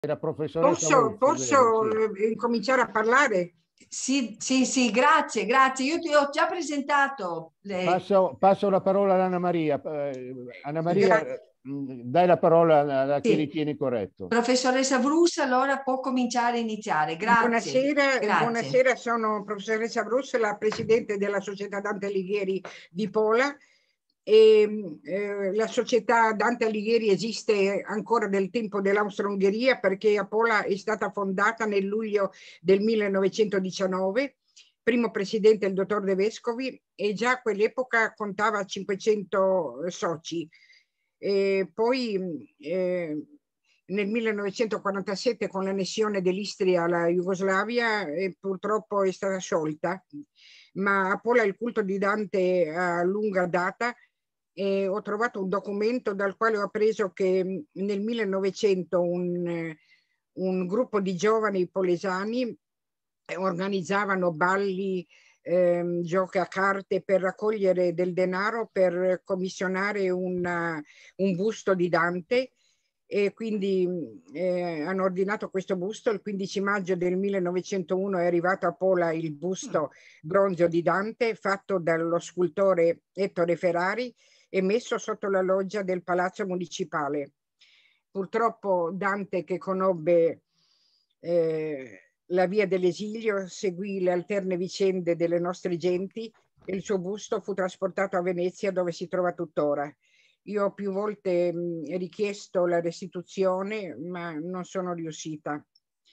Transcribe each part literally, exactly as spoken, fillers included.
La professoressa Posso, Abruzzo, posso vedo, sì. eh, incominciare a parlare? Sì, sì, sì, grazie, grazie. Io ti ho già presentato lei. Passo, passo la parola ad Anna Maria. Eh, Anna Maria, Grazie. mh, dai la parola a, a chi Sì. ritieni corretto. Professoressa Brussa, allora può cominciare a iniziare. Grazie. Buonasera, Grazie. buonasera, sono professoressa Brussa, la presidente della Società Dante Alighieri di Pola. E, eh, la società Dante Alighieri esiste ancora del tempo dell'Austro-Ungheria, perché a Pola è stata fondata nel luglio del millenovecentodiciannove. Primo presidente il dottor De Vescovi, e già a quell'epoca contava cinquecento soci. E poi eh, nel millenovecentoquarantasette, con l'annessione dell'Istria alla Jugoslavia, eh, purtroppo è stata sciolta, ma a Pola il culto di Dante ha lunga data. E ho trovato un documento dal quale ho appreso che nel millenovecento un, un gruppo di giovani polesani organizzavano balli, ehm, giochi a carte per raccogliere del denaro per commissionare una, un busto di Dante, e quindi eh, hanno ordinato questo busto. Il quindici maggio del millenovecentouno è arrivato a Pola il busto bronzeo di Dante, fatto dallo scultore Ettore Ferrari e messo sotto la loggia del Palazzo Municipale. Purtroppo Dante, che conobbe eh, la via dell'esilio, seguì le alterne vicende delle nostre genti e il suo busto fu trasportato a Venezia, dove si trova tuttora. Io ho più volte mh, richiesto la restituzione, ma non sono riuscita.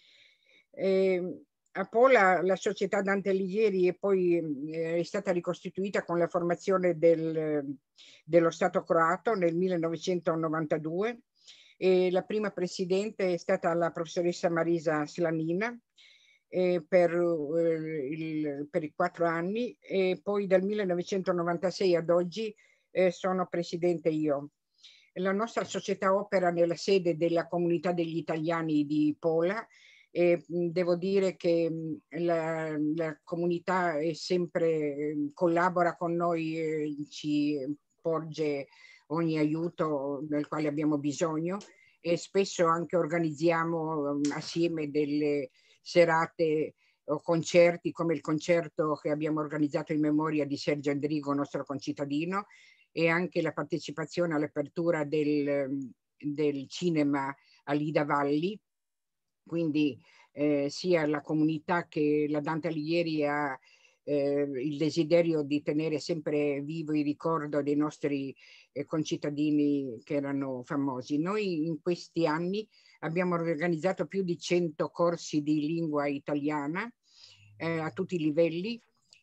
Eh, a Pola la società Dante Alighieri è poi eh, è stata ricostituita con la formazione del, dello Stato croato nel millenovecentonovantadue, e la prima presidente è stata la professoressa Marisa Slanina eh, per, eh, il, per i quattro anni, e poi dal millenovecentonovantasei ad oggi eh, sono presidente io. La nostra società opera nella sede della Comunità degli Italiani di Pola, e devo dire che la, la comunità è sempre, collabora con noi, eh, ci porge ogni aiuto del quale abbiamo bisogno, e spesso anche organizziamo assieme delle serate o concerti, come il concerto che abbiamo organizzato in memoria di Sergio Endrigo, nostro concittadino, e anche la partecipazione all'apertura del, del cinema a Lida Valli. Quindi eh, sia la comunità che la Dante Alighieri ha eh, il desiderio di tenere sempre vivo il ricordo dei nostri eh, concittadini che erano famosi. Noi in questi anni abbiamo organizzato più di cento corsi di lingua italiana eh, a tutti i livelli,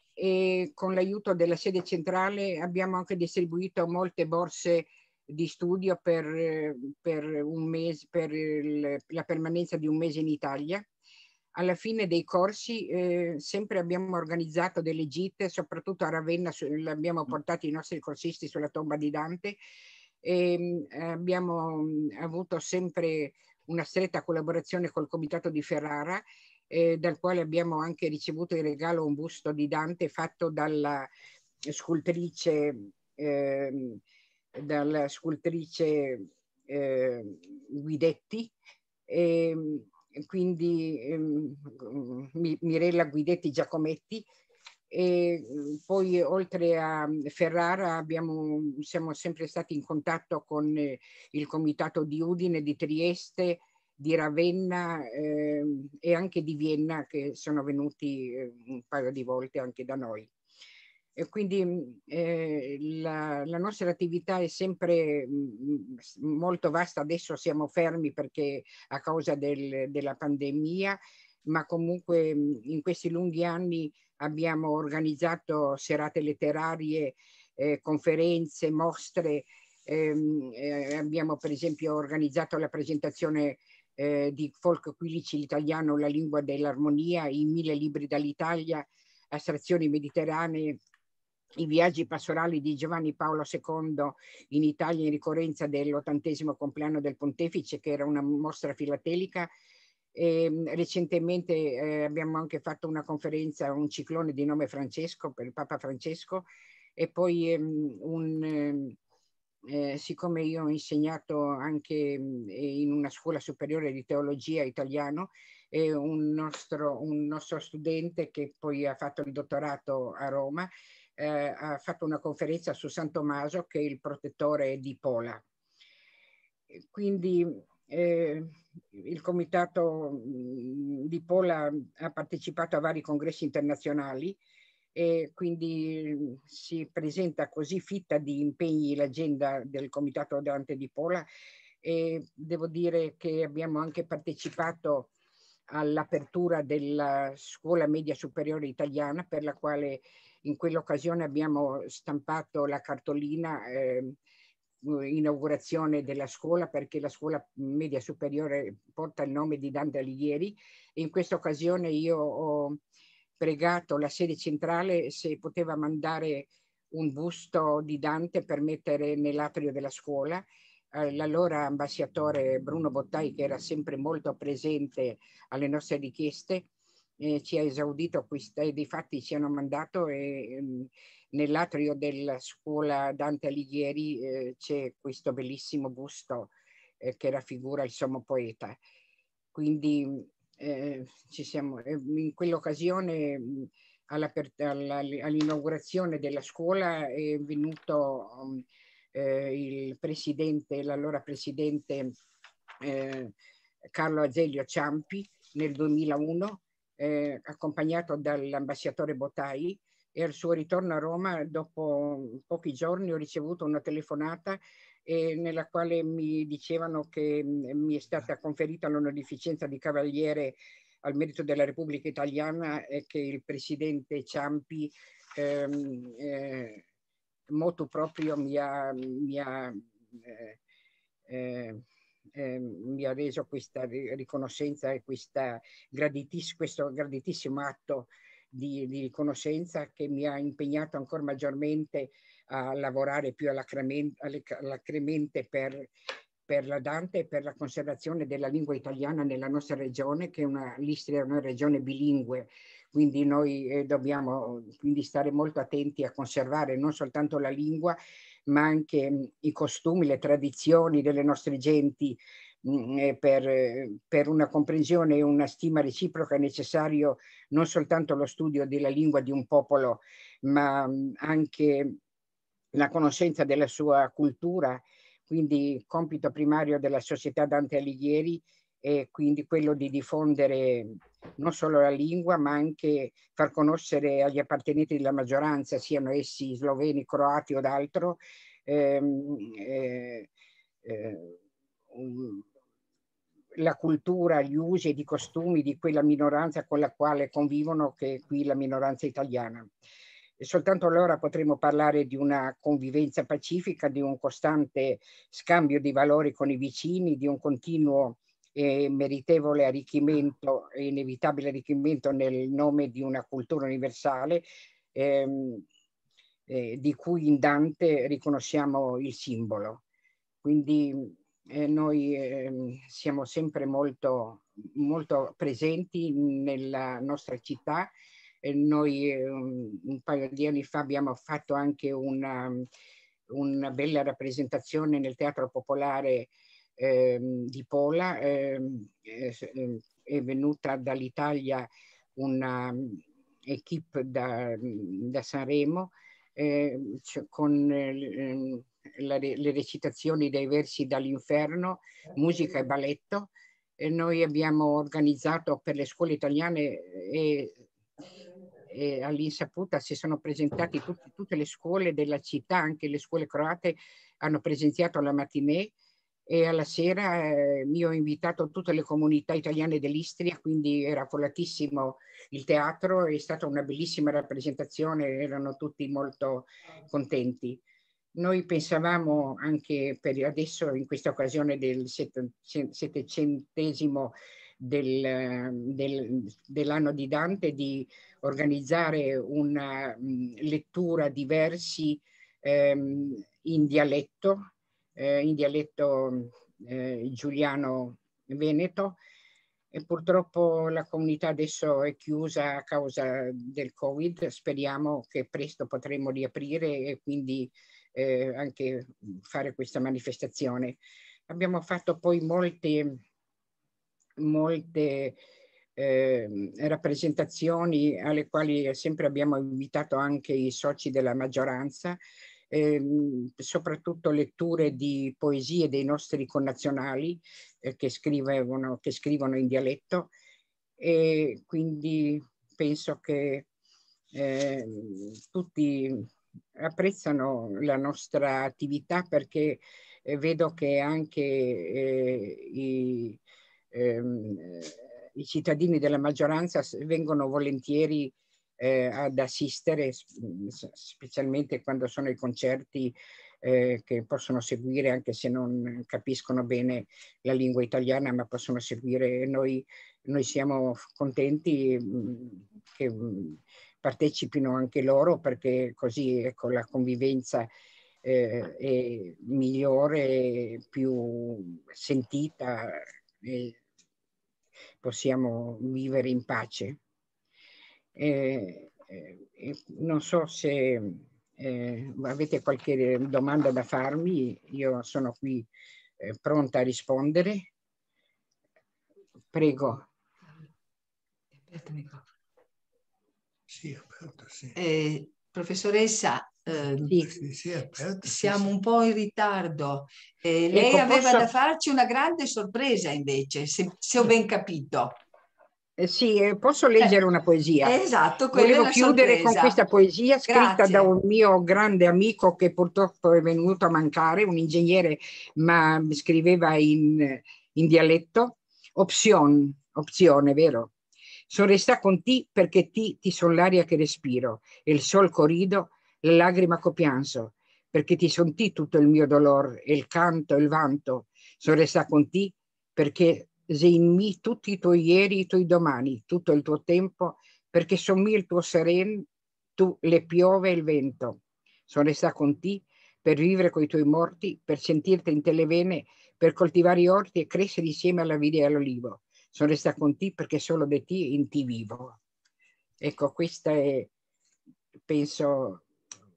e con l'aiuto della sede centrale abbiamo anche distribuito molte borse di studio per, per, un mese, per il, la permanenza di un mese in Italia. Alla fine dei corsi eh, sempre abbiamo organizzato delle gite, soprattutto a Ravenna abbiamo portato i nostri corsisti sulla tomba di Dante, e abbiamo avuto sempre una stretta collaborazione col Comitato di Ferrara, eh, dal quale abbiamo anche ricevuto in regalo un busto di Dante fatto dalla scultrice eh, dalla scultrice eh, Guidetti, e quindi eh, Mirella Guidetti Giacometti. E poi oltre a Ferrara abbiamo, siamo sempre stati in contatto con eh, il comitato di Udine, di Trieste, di Ravenna eh, e anche di Vienna, che sono venuti eh, un paio di volte anche da noi. E quindi eh, la, la nostra attività è sempre mh, molto vasta. Adesso siamo fermi perché a causa del, della pandemia, ma comunque in questi lunghi anni abbiamo organizzato serate letterarie, eh, conferenze, mostre. Ehm, eh, abbiamo per esempio organizzato la presentazione eh, di Folco Quilici, l'italiano, la lingua dell'armonia, i mille libri dall'Italia, astrazioni mediterranee, i viaggi pastorali di Giovanni Paolo secondo in Italia in ricorrenza dell'ottantesimo compleanno del Pontefice, che era una mostra filatelica. E recentemente eh, abbiamo anche fatto una conferenza, un ciclone di nome Francesco, per il Papa Francesco, e poi ehm, un, ehm, eh, siccome io ho insegnato anche in una scuola superiore di teologia italiano, e un nostro, un nostro studente che poi ha fatto il dottorato a Roma, eh, ha fatto una conferenza su San Tommaso, che è il protettore di Pola. Quindi eh, il comitato di Pola ha partecipato a vari congressi internazionali, e quindi si presenta così fitta di impegni l'agenda del comitato Dante di Pola, e devo dire che abbiamo anche partecipato all'apertura della scuola media superiore italiana, per la quale in quell'occasione abbiamo stampato la cartolina eh, inaugurazione della scuola, perché la scuola media superiore porta il nome di Dante Alighieri. E in questa occasione io ho pregato la sede centrale se poteva mandare un busto di Dante per mettere nell'atrio della scuola. L'allora ambasciatore Bruno Bottai, che era sempre molto presente alle nostre richieste, eh, ci ha esaudito questa, e di fatti ci hanno mandato, e um, nell'atrio della scuola Dante Alighieri eh, c'è questo bellissimo busto eh, che raffigura il sommo poeta. Quindi eh, ci siamo, eh, in quell'occasione all'inaugurazione della scuola è venuto um, eh, il presidente, l'allora presidente eh, Carlo Azeglio Ciampi nel duemilauno, eh, accompagnato dall'ambasciatore Bottai, e al suo ritorno a Roma, dopo pochi giorni, ho ricevuto una telefonata eh, nella quale mi dicevano che mh, mi è stata conferita l'onorificenza di cavaliere al merito della Repubblica Italiana, e che il presidente Ciampi ehm, eh, motu proprio mi ha, mi ha eh, eh, eh, mi ha reso questa riconoscenza e questa graditis, questo graditissimo atto di, di riconoscenza, che mi ha impegnato ancora maggiormente a lavorare più alacremente per, per la Dante e per la conservazione della lingua italiana nella nostra regione, che è una, l'Istria è una regione bilingue. Quindi noi eh, dobbiamo quindi stare molto attenti a conservare non soltanto la lingua, ma anche mh, i costumi, le tradizioni delle nostre genti. Mh, per, per una comprensione e una stima reciproca è necessario non soltanto lo studio della lingua di un popolo, ma mh, anche la conoscenza della sua cultura. Quindi compito primario della Società Dante Alighieri è quindi quello di diffondere non solo la lingua, ma anche far conoscere agli appartenenti della maggioranza, siano essi sloveni, croati o d'altro, ehm, eh, eh, um, la cultura, gli usi e i costumi di quella minoranza con la quale convivono, che è qui la minoranza italiana. E soltanto allora potremo parlare di una convivenza pacifica, di un costante scambio di valori con i vicini, di un continuo e meritevole arricchimento e inevitabile arricchimento nel nome di una cultura universale ehm, eh, di cui in Dante riconosciamo il simbolo. Quindi eh, noi eh, siamo sempre molto, molto presenti nella nostra città. E noi eh, un paio di anni fa abbiamo fatto anche una, una bella rappresentazione nel Teatro Popolare eh, di Pola. Eh, eh, è venuta dall'Italia una equipe da, da Sanremo eh, cioè, con eh, la, le recitazioni dei versi dall'Inferno, musica e balletto. E noi abbiamo organizzato per le scuole italiane e, e all'insaputa si sono presentati tutti, tutte le scuole della città, anche le scuole croate hanno presenziato la matinée, e alla sera eh, mi ho invitato tutte le comunità italiane dell'Istria, quindi era affollatissimo il teatro, è stata una bellissima rappresentazione, erano tutti molto contenti. Noi pensavamo anche per adesso, in questa occasione del settecentesimo del, del, dell'anno di Dante, di organizzare una mh, lettura di versi ehm, in dialetto, eh, in dialetto eh, giuliano-veneto, e purtroppo la comunità adesso è chiusa a causa del Covid. Speriamo che presto potremo riaprire e quindi eh, anche fare questa manifestazione. Abbiamo fatto poi molte, molte eh, rappresentazioni alle quali sempre abbiamo invitato anche i soci della maggioranza, eh, soprattutto letture di poesie dei nostri connazionali eh, che scrivono, che scrivono in dialetto, e quindi penso che eh, tutti apprezzano la nostra attività, perché eh, vedo che anche eh, i, ehm, i cittadini della maggioranza vengono volentieri eh, ad assistere, specialmente quando sono i concerti eh, che possono seguire, anche se non capiscono bene la lingua italiana, ma possono seguire. Noi, noi siamo contenti mh, che mh, partecipino anche loro, perché così, ecco, la convivenza eh, è migliore, più sentita, e possiamo vivere in pace. Eh, eh, non so se eh, avete qualche domanda da farmi, io sono qui eh, pronta a rispondere. Prego. Sì, aperto, sì. Eh, professoressa, eh, Sì. Sì, sì, aperto, siamo sì, un po' in ritardo. Eh, lei Ecco, aveva posso- da farci una grande sorpresa invece, se, se ho ben capito. Eh, sì, eh, posso leggere Eh, una poesia? Esatto, quella è Volevo la chiudere con sorpresa. questa poesia scritta Grazie. da un mio grande amico che purtroppo è venuto a mancare, un ingegnere, ma scriveva in, in dialetto. Opzione, opzione, vero? Sono resta con ti perché ti, ti son l'aria che respiro, e il sol corrido, la lagrima che pianso, perché ti son ti tutto il mio dolor, e il canto, il vanto. Sono resta con ti perché sei in me tutti i tuoi ieri, i tuoi domani, tutto il tuo tempo, perché son me il tuo sereno, tu le piove e il vento. Sono resta con te per vivere coi tuoi morti, per sentirti in te le vene, per coltivare i orti e crescere insieme alla vite e all'olivo. Sono resta con te perché solo di te in ti vivo. Ecco, questo è, penso,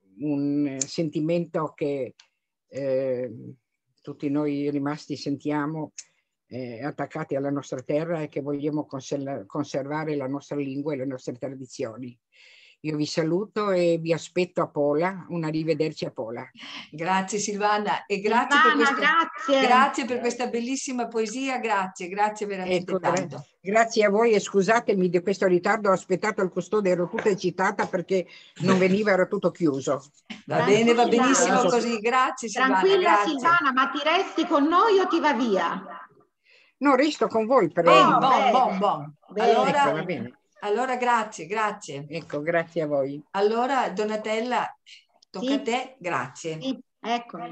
un sentimento che eh, tutti noi rimasti sentiamo eh, attaccati alla nostra terra, e che vogliamo conservare la nostra lingua e le nostre tradizioni. Io vi saluto e vi aspetto a Pola. Un arrivederci a Pola. Grazie Silvana, e grazie, Silvana, per questa, grazie. grazie per questa bellissima poesia, grazie, grazie veramente Ecco, gra tanto. grazie a voi, e scusatemi di questo ritardo, ho aspettato il custode, ero tutta eccitata perché non veniva, era tutto chiuso. Va bene, va Tranquilla. benissimo così, grazie Silvana, Tranquilla grazie. Silvana, ma ti resti con noi o ti va via? No, resto con voi, però. Bene, Oh, bon, bene. bon, bon. Bene, Allora, ecco, va bene. allora grazie, grazie. Ecco, grazie a voi. Allora Donatella, tocca Sì. a te, grazie. Sì, eccomi.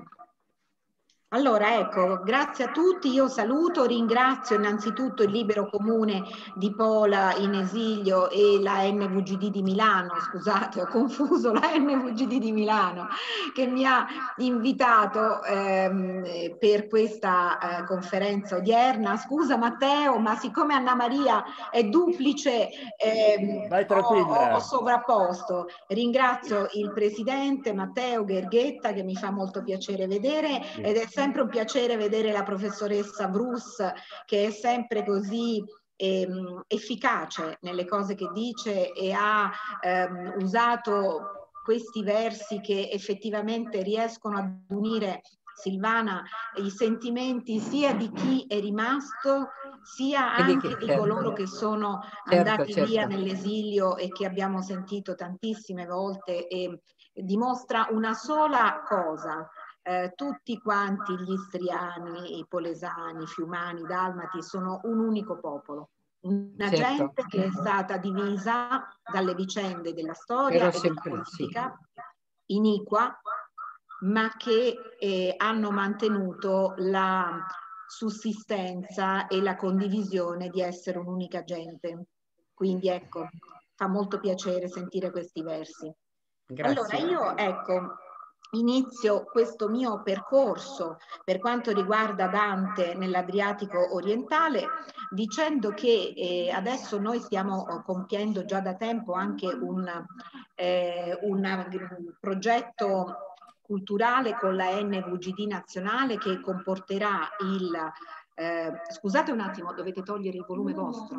Allora, ecco, grazie a tutti, io saluto, ringrazio innanzitutto il Libero Comune di Pola in esilio e la N V G D di Milano, scusate, ho confuso la N V G D di Milano, che mi ha invitato ehm, per questa eh, conferenza odierna. Scusa Matteo, ma siccome Anna Maria è duplice, ehm, Vai ho, tranquilla. ho, ho sovrapposto. Ringrazio il Presidente Matteo Gherghetta, che mi fa molto piacere vedere, ed è sempre un piacere vedere la professoressa Bruce, che è sempre così ehm, efficace nelle cose che dice, e ha ehm, usato questi versi che effettivamente riescono ad unire, Silvana, i sentimenti sia di chi è rimasto, sia E di anche che, di certo. coloro che sono Certo, andati certo. via nell'esilio e che abbiamo sentito tantissime volte, e dimostra una sola cosa. Eh, tutti quanti gli istriani, i polesani, i fiumani, i dalmati sono un unico popolo, una Certo. gente che è stata divisa dalle vicende della storia Però e della sempre, politica, iniqua, ma che eh, hanno mantenuto la sussistenza e la condivisione di essere un'unica gente. Quindi ecco, fa molto piacere sentire questi versi. Grazie. Allora io, ecco, inizio questo mio percorso per quanto riguarda Dante nell'Adriatico orientale dicendo che eh, adesso noi stiamo compiendo già da tempo anche un, eh, un progetto culturale con la N V G D nazionale che comporterà il... Eh, scusate un attimo, dovete togliere il volume vostro.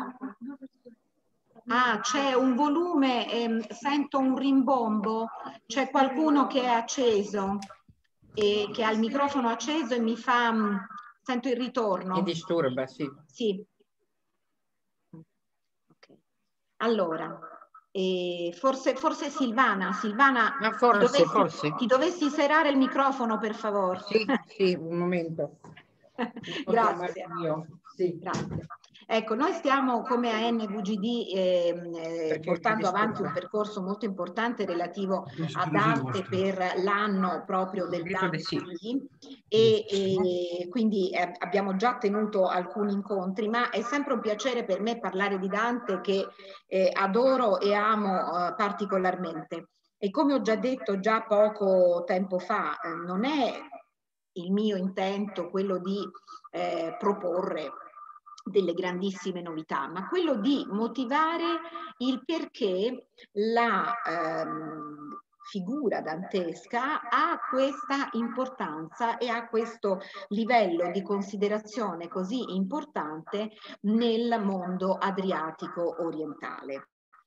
Ah, c'è un volume, ehm, sento un rimbombo, c'è qualcuno che è acceso e che ha il microfono acceso e mi fa, mh, sento il ritorno. Mi disturba, sì. Sì. Okay. Allora, eh, forse, forse Silvana, Silvana, Ma forse, ti dovessi, forse. ti dovessi serrare il microfono per favore. Sì, sì, un momento. Grazie. Io. Sì. Grazie. Ecco, noi stiamo come A N V G D ehm, eh, portando avanti un percorso molto importante relativo a Dante per l'anno proprio del Dante e, e quindi eh, abbiamo già tenuto alcuni incontri, ma è sempre un piacere per me parlare di Dante che eh, adoro e amo eh, particolarmente. E come ho già detto già poco tempo fa, eh, non è il mio intento quello di eh, proporre delle grandissime novità, ma quello di motivare il perché la ehm, figura dantesca ha questa importanza e ha questo livello di considerazione così importante nel mondo adriatico orientale.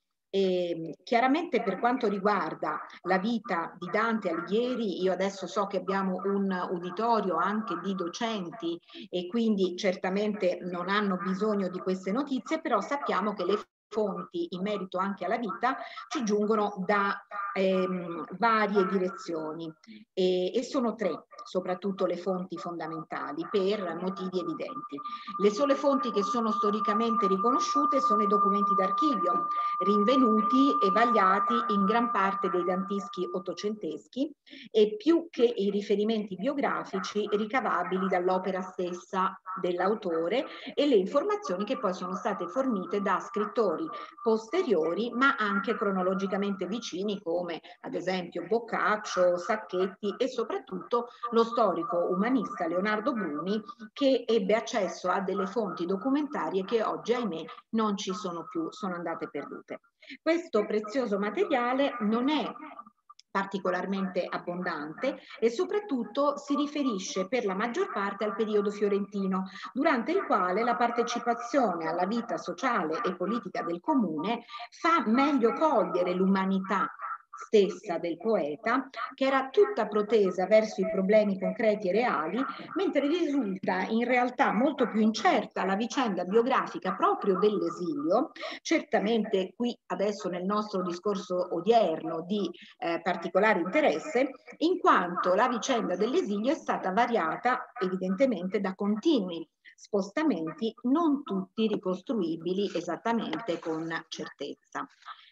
E chiaramente per quanto riguarda la vita di Dante Alighieri, io adesso so che abbiamo un uditorio anche di docenti e quindi certamente non hanno bisogno di queste notizie, però sappiamo che le fonti in merito anche alla vita ci giungono da ehm, varie direzioni e, e sono tre soprattutto le fonti fondamentali per motivi evidenti. Le sole fonti che sono storicamente riconosciute sono i documenti d'archivio rinvenuti e vagliati in gran parte dei dantischi ottocenteschi e più che i riferimenti biografici ricavabili dall'opera stessa dell'autore e le informazioni che poi sono state fornite da scrittori posteriori ma anche cronologicamente vicini come ad esempio Boccaccio, Sacchetti e soprattutto lo storico umanista Leonardo Bruni che ebbe accesso a delle fonti documentarie che oggi ahimè non ci sono più, sono andate perdute. Questo prezioso materiale non è particolarmente abbondante e soprattutto si riferisce per la maggior parte al periodo fiorentino, durante il quale la partecipazione alla vita sociale e politica del comune fa meglio cogliere l'umanità stessa del poeta, che era tutta protesa verso i problemi concreti e reali, mentre risulta in realtà molto più incerta la vicenda biografica proprio dell'esilio, certamente qui adesso nel nostro discorso odierno di eh, particolare interesse, in quanto la vicenda dell'esilio è stata variata evidentemente da continui spostamenti, non tutti ricostruibili esattamente con certezza.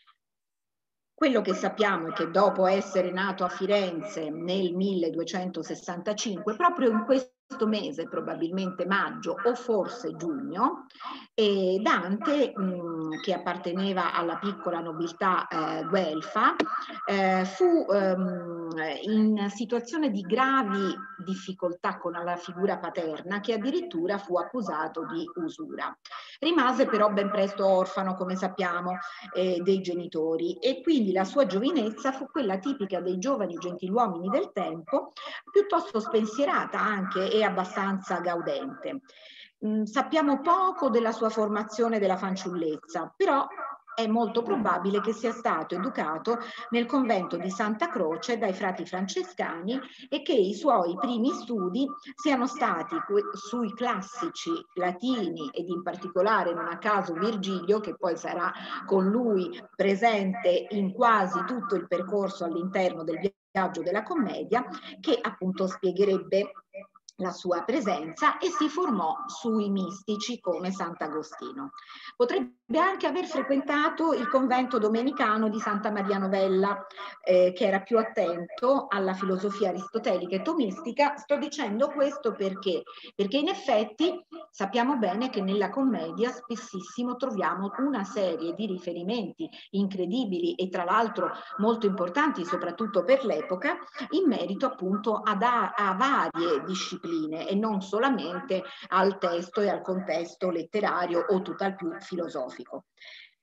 Quello che sappiamo è che dopo essere nato a Firenze nel milleduecentosessantacinque, proprio in questo mese, probabilmente maggio o forse giugno, e Dante, mh, che apparteneva alla piccola nobiltà eh, guelfa, eh, fu ehm, in situazione di gravi difficoltà con la figura paterna, che addirittura fu accusato di usura. Rimase però ben presto orfano, come sappiamo, eh, dei genitori e quindi la sua giovinezza fu quella tipica dei giovani gentiluomini del tempo, piuttosto spensierata anche e abbastanza gaudente. Mm, sappiamo poco della sua formazione della fanciullezza, però è molto probabile che sia stato educato nel convento di Santa Croce dai frati francescani e che i suoi primi studi siano stati sui classici latini ed in particolare non a caso Virgilio, che poi sarà con lui presente in quasi tutto il percorso all'interno del viaggio della commedia, che appunto spiegherebbe la sua presenza e si formò sui mistici come Sant'Agostino. Potrebbe anche aver frequentato il convento domenicano di Santa Maria Novella, eh, che era più attento alla filosofia aristotelica e tomistica. Sto dicendo questo perché? Perché in effetti sappiamo bene che nella commedia spessissimo troviamo una serie di riferimenti incredibili e tra l'altro molto importanti, soprattutto per l'epoca, in merito appunto ad a, a varie discipline e non solamente al testo e al contesto letterario o tutt'al più filosofico.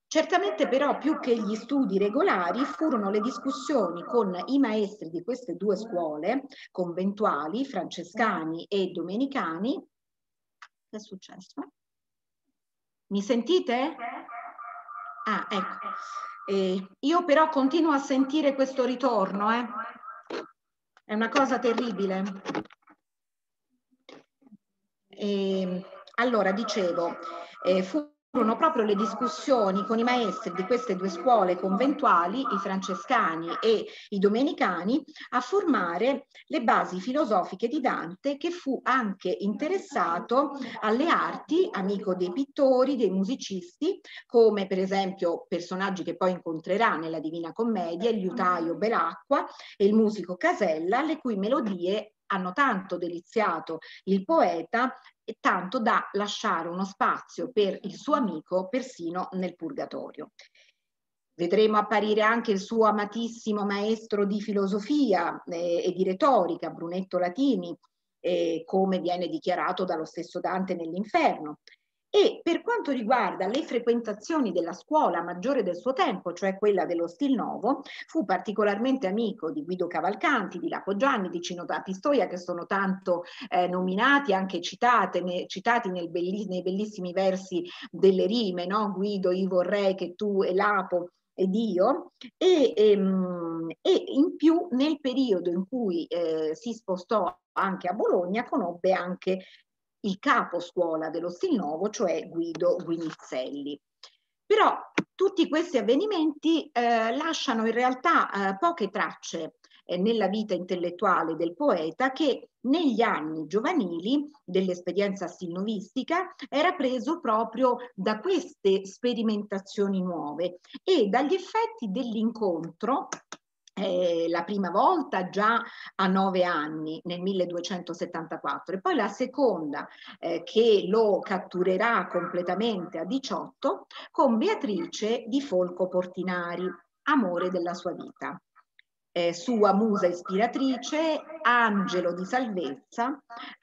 Certamente però più che gli studi regolari furono le discussioni con i maestri di queste due scuole conventuali, francescani e domenicani. Che è successo? Mi sentite? Ah, ecco. Eh, io però continuo a sentire questo ritorno, eh. È una cosa terribile. Eh, allora, dicevo, eh, furono proprio le discussioni con i maestri di queste due scuole conventuali, i francescani e i domenicani, a formare le basi filosofiche di Dante, che fu anche interessato alle arti, amico dei pittori, dei musicisti, come per esempio personaggi che poi incontrerà nella Divina Commedia, il liutaio Belacqua e il musico Casella, le cui melodie hanno tanto deliziato il poeta e tanto da lasciare uno spazio per il suo amico persino nel Purgatorio. Vedremo apparire anche il suo amatissimo maestro di filosofia eh, e di retorica, Brunetto Latini, eh, come viene dichiarato dallo stesso Dante nell'Inferno. E per quanto riguarda le frequentazioni della scuola maggiore del suo tempo, cioè quella dello Stil Novo, fu particolarmente amico di Guido Cavalcanti, di Lapo Gianni, di Cino da Pistoia, che sono tanto eh, nominati, anche citate, ne, citati nel belli, nei bellissimi versi delle rime, no? Guido, io vorrei che tu e Lapo ed io, e, ehm, e in più nel periodo in cui eh, si spostò anche a Bologna, conobbe anche il capo scuola dello Stil Novo, cioè Guido Guinizelli. Però tutti questi avvenimenti eh, lasciano in realtà eh, poche tracce eh, nella vita intellettuale del poeta, che negli anni giovanili dell'esperienza stilnovistica era preso proprio da queste sperimentazioni nuove e dagli effetti dell'incontro. Eh, la prima volta già a nove anni nel milleduecentosettantaquattro e poi la seconda eh, che lo catturerà completamente a diciotto con Beatrice di Folco Portinari, amore della sua vita. Eh, sua musa ispiratrice, angelo di salvezza,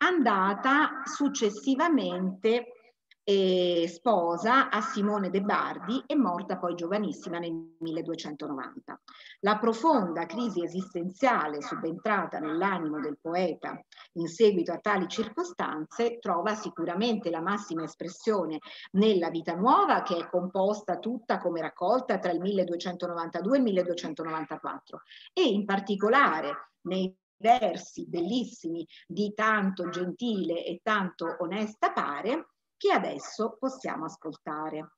andata successivamente eh, sposa a Simone de Bardi e morta poi giovanissima nel milleduecentonovanta. La profonda crisi esistenziale subentrata nell'animo del poeta in seguito a tali circostanze trova sicuramente la massima espressione nella Vita Nuova, che è composta tutta come raccolta tra il milleduecentonovantadue e il milleduecentonovantaquattro, e in particolare nei versi bellissimi di Tanto gentile e tanto onesta pare, che adesso possiamo ascoltare.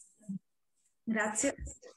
Grazie.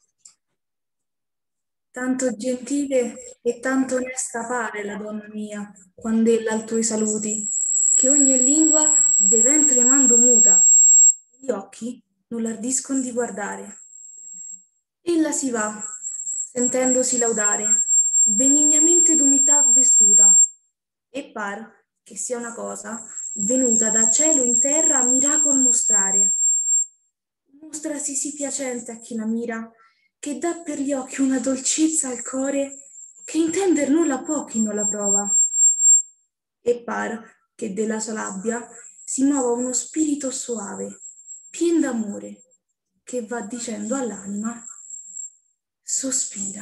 Tanto gentile e tanto onesta pare la donna mia, quando ella altrui saluti, che ogni lingua deven tremando muta, gli occhi non l'ardiscon di guardare. Ella si va, sentendosi laudare, benignamente d'umità vestuta, e par che sia una cosa venuta da cielo in terra a miracol mostrare. Mostrasi sì piacente a chi la mira, che dà per gli occhi una dolcezza al core, che intender nulla può chi non la prova. E par che della sua labbia si muova uno spirito soave, pien d'amore, che va dicendo all'anima, sospira.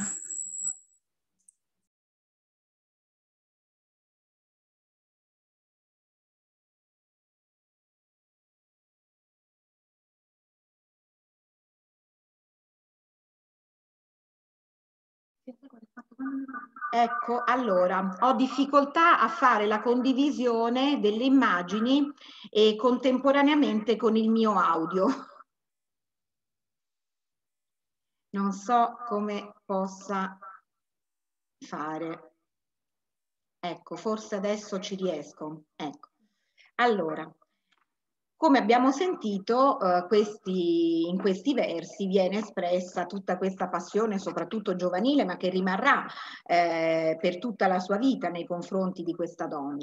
Ecco, allora, ho difficoltà a fare la condivisione delle immagini e contemporaneamente con il mio audio. Non so come possa fare. Ecco, forse adesso ci riesco. Ecco. Allora, come abbiamo sentito, eh, questi, in questi versi viene espressa tutta questa passione, soprattutto giovanile, ma che rimarrà eh, per tutta la sua vita nei confronti di questa donna.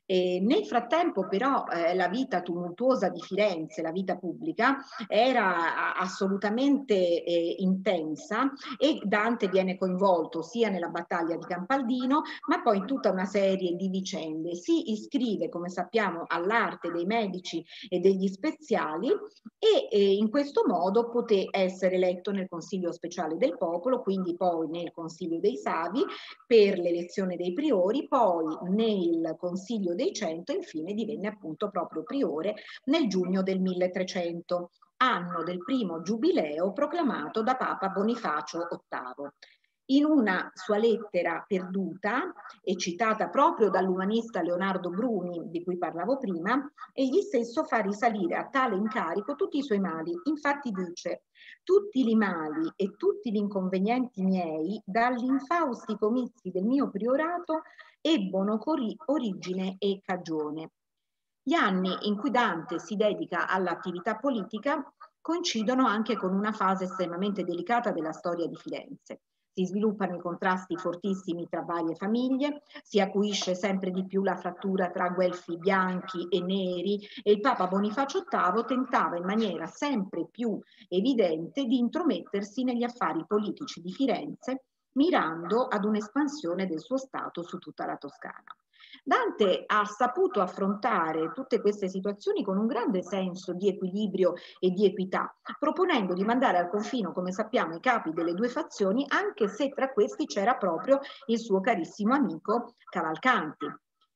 E nel frattempo però eh, la vita tumultuosa di Firenze, la vita pubblica, era assolutamente eh, intensa e Dante viene coinvolto sia nella battaglia di Campaldino ma poi in tutta una serie di vicende. Si iscrive, come sappiamo, all'arte dei medici e degli speziali e eh, in questo modo poté essere eletto nel Consiglio Speciale del Popolo, quindi poi nel Consiglio dei Savi per l'elezione dei priori, poi nel Consiglio dei Cento e infine divenne appunto proprio priore nel giugno del milletrecento, anno del primo giubileo proclamato da Papa Bonifacio ottavo. In una sua lettera perduta e citata proprio dall'umanista Leonardo Bruni, di cui parlavo prima, egli stesso fa risalire a tale incarico tutti i suoi mali. Infatti dice: tutti i mali e tutti gli inconvenienti miei dagli infausti comizi del mio priorato ebbono origine e cagione. Gli anni in cui Dante si dedica all'attività politica coincidono anche con una fase estremamente delicata della storia di Firenze. Si sviluppano i contrasti fortissimi tra varie famiglie, si acuisce sempre di più la frattura tra guelfi bianchi e neri e il Papa Bonifacio ottavo tentava in maniera sempre più evidente di intromettersi negli affari politici di Firenze, mirando ad un'espansione del suo stato su tutta la Toscana. Dante ha saputo affrontare tutte queste situazioni con un grande senso di equilibrio e di equità, proponendo di mandare al confino, come sappiamo, i capi delle due fazioni, anche se tra questi c'era proprio il suo carissimo amico Cavalcanti.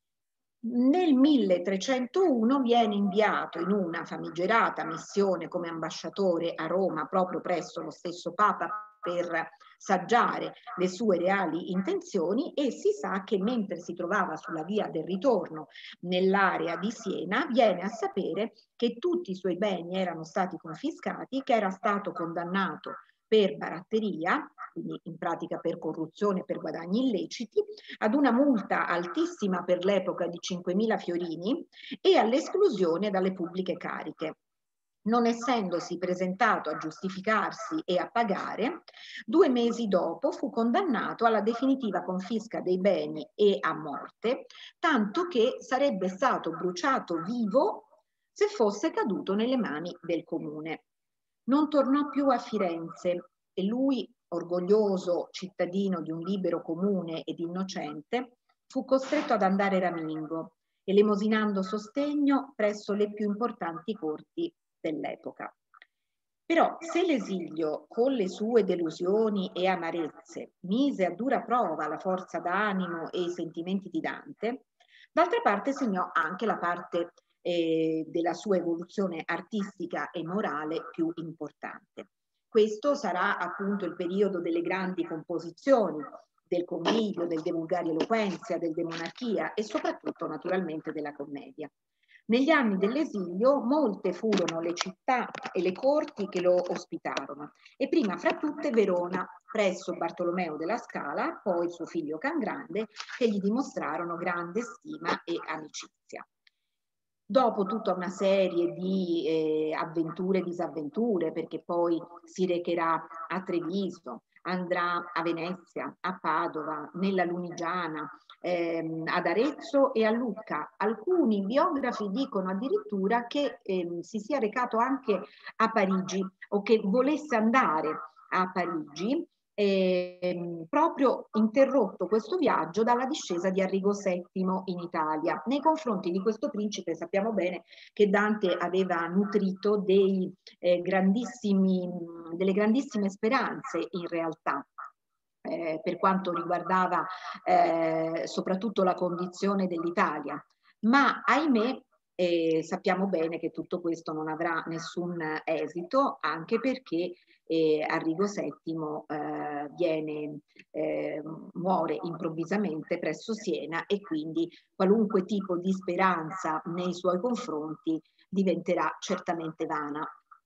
Nel milletrecentouno viene inviato in una famigerata missione come ambasciatore a Roma, proprio presso lo stesso Papa, per saggiare le sue reali intenzioni, e si sa che mentre si trovava sulla via del ritorno nell'area di Siena viene a sapere che tutti i suoi beni erano stati confiscati, che era stato condannato per baratteria, quindi in pratica per corruzione, per guadagni illeciti, ad una multa altissima per l'epoca di cinquemila fiorini e all'esclusione dalle pubbliche cariche. Non essendosi presentato a giustificarsi e a pagare, due mesi dopo fu condannato alla definitiva confisca dei beni e a morte, tanto che sarebbe stato bruciato vivo se fosse caduto nelle mani del comune. Non tornò più a Firenze e lui, orgoglioso cittadino di un libero comune ed innocente, fu costretto ad andare ramingo, elemosinando sostegno presso le più importanti corti dell'epoca. Però se l'esilio, con le sue delusioni e amarezze, mise a dura prova la forza d'animo e i sentimenti di Dante, d'altra parte segnò anche la parte eh, della sua evoluzione artistica e morale più importante. Questo sarà appunto il periodo delle grandi composizioni, del Convivio, del De Vulgari Eloquentia, del De Monarchia e soprattutto naturalmente della commedia. Negli anni dell'esilio molte furono le città e le corti che lo ospitarono e prima fra tutte Verona, presso Bartolomeo della Scala, poi suo figlio Cangrande, che gli dimostrarono grande stima e amicizia. Dopo tutta una serie di eh, avventure e disavventure, perché poi si recherà a Treviso, andrà a Venezia, a Padova, nella Lunigiana, ehm, ad Arezzo e a Lucca. Alcuni biografi dicono addirittura che ehm, si sia recato anche a Parigi o che volesse andare a Parigi, eh, proprio interrotto questo viaggio dalla discesa di Arrigo settimo in Italia. Nei confronti di questo principe sappiamo bene che Dante aveva nutrito dei, eh, grandissimi, delle grandissime speranze in realtà. Eh, per quanto riguardava eh, soprattutto la condizione dell'Italia, ma ahimè eh, sappiamo bene che tutto questo non avrà nessun esito, anche perché eh, Arrigo settimo eh, viene, eh, muore improvvisamente presso Siena e quindi qualunque tipo di speranza nei suoi confronti diventerà certamente vana.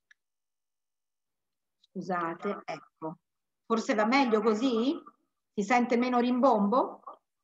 Scusate, ecco. Forse va meglio così? Si sente meno rimbombo?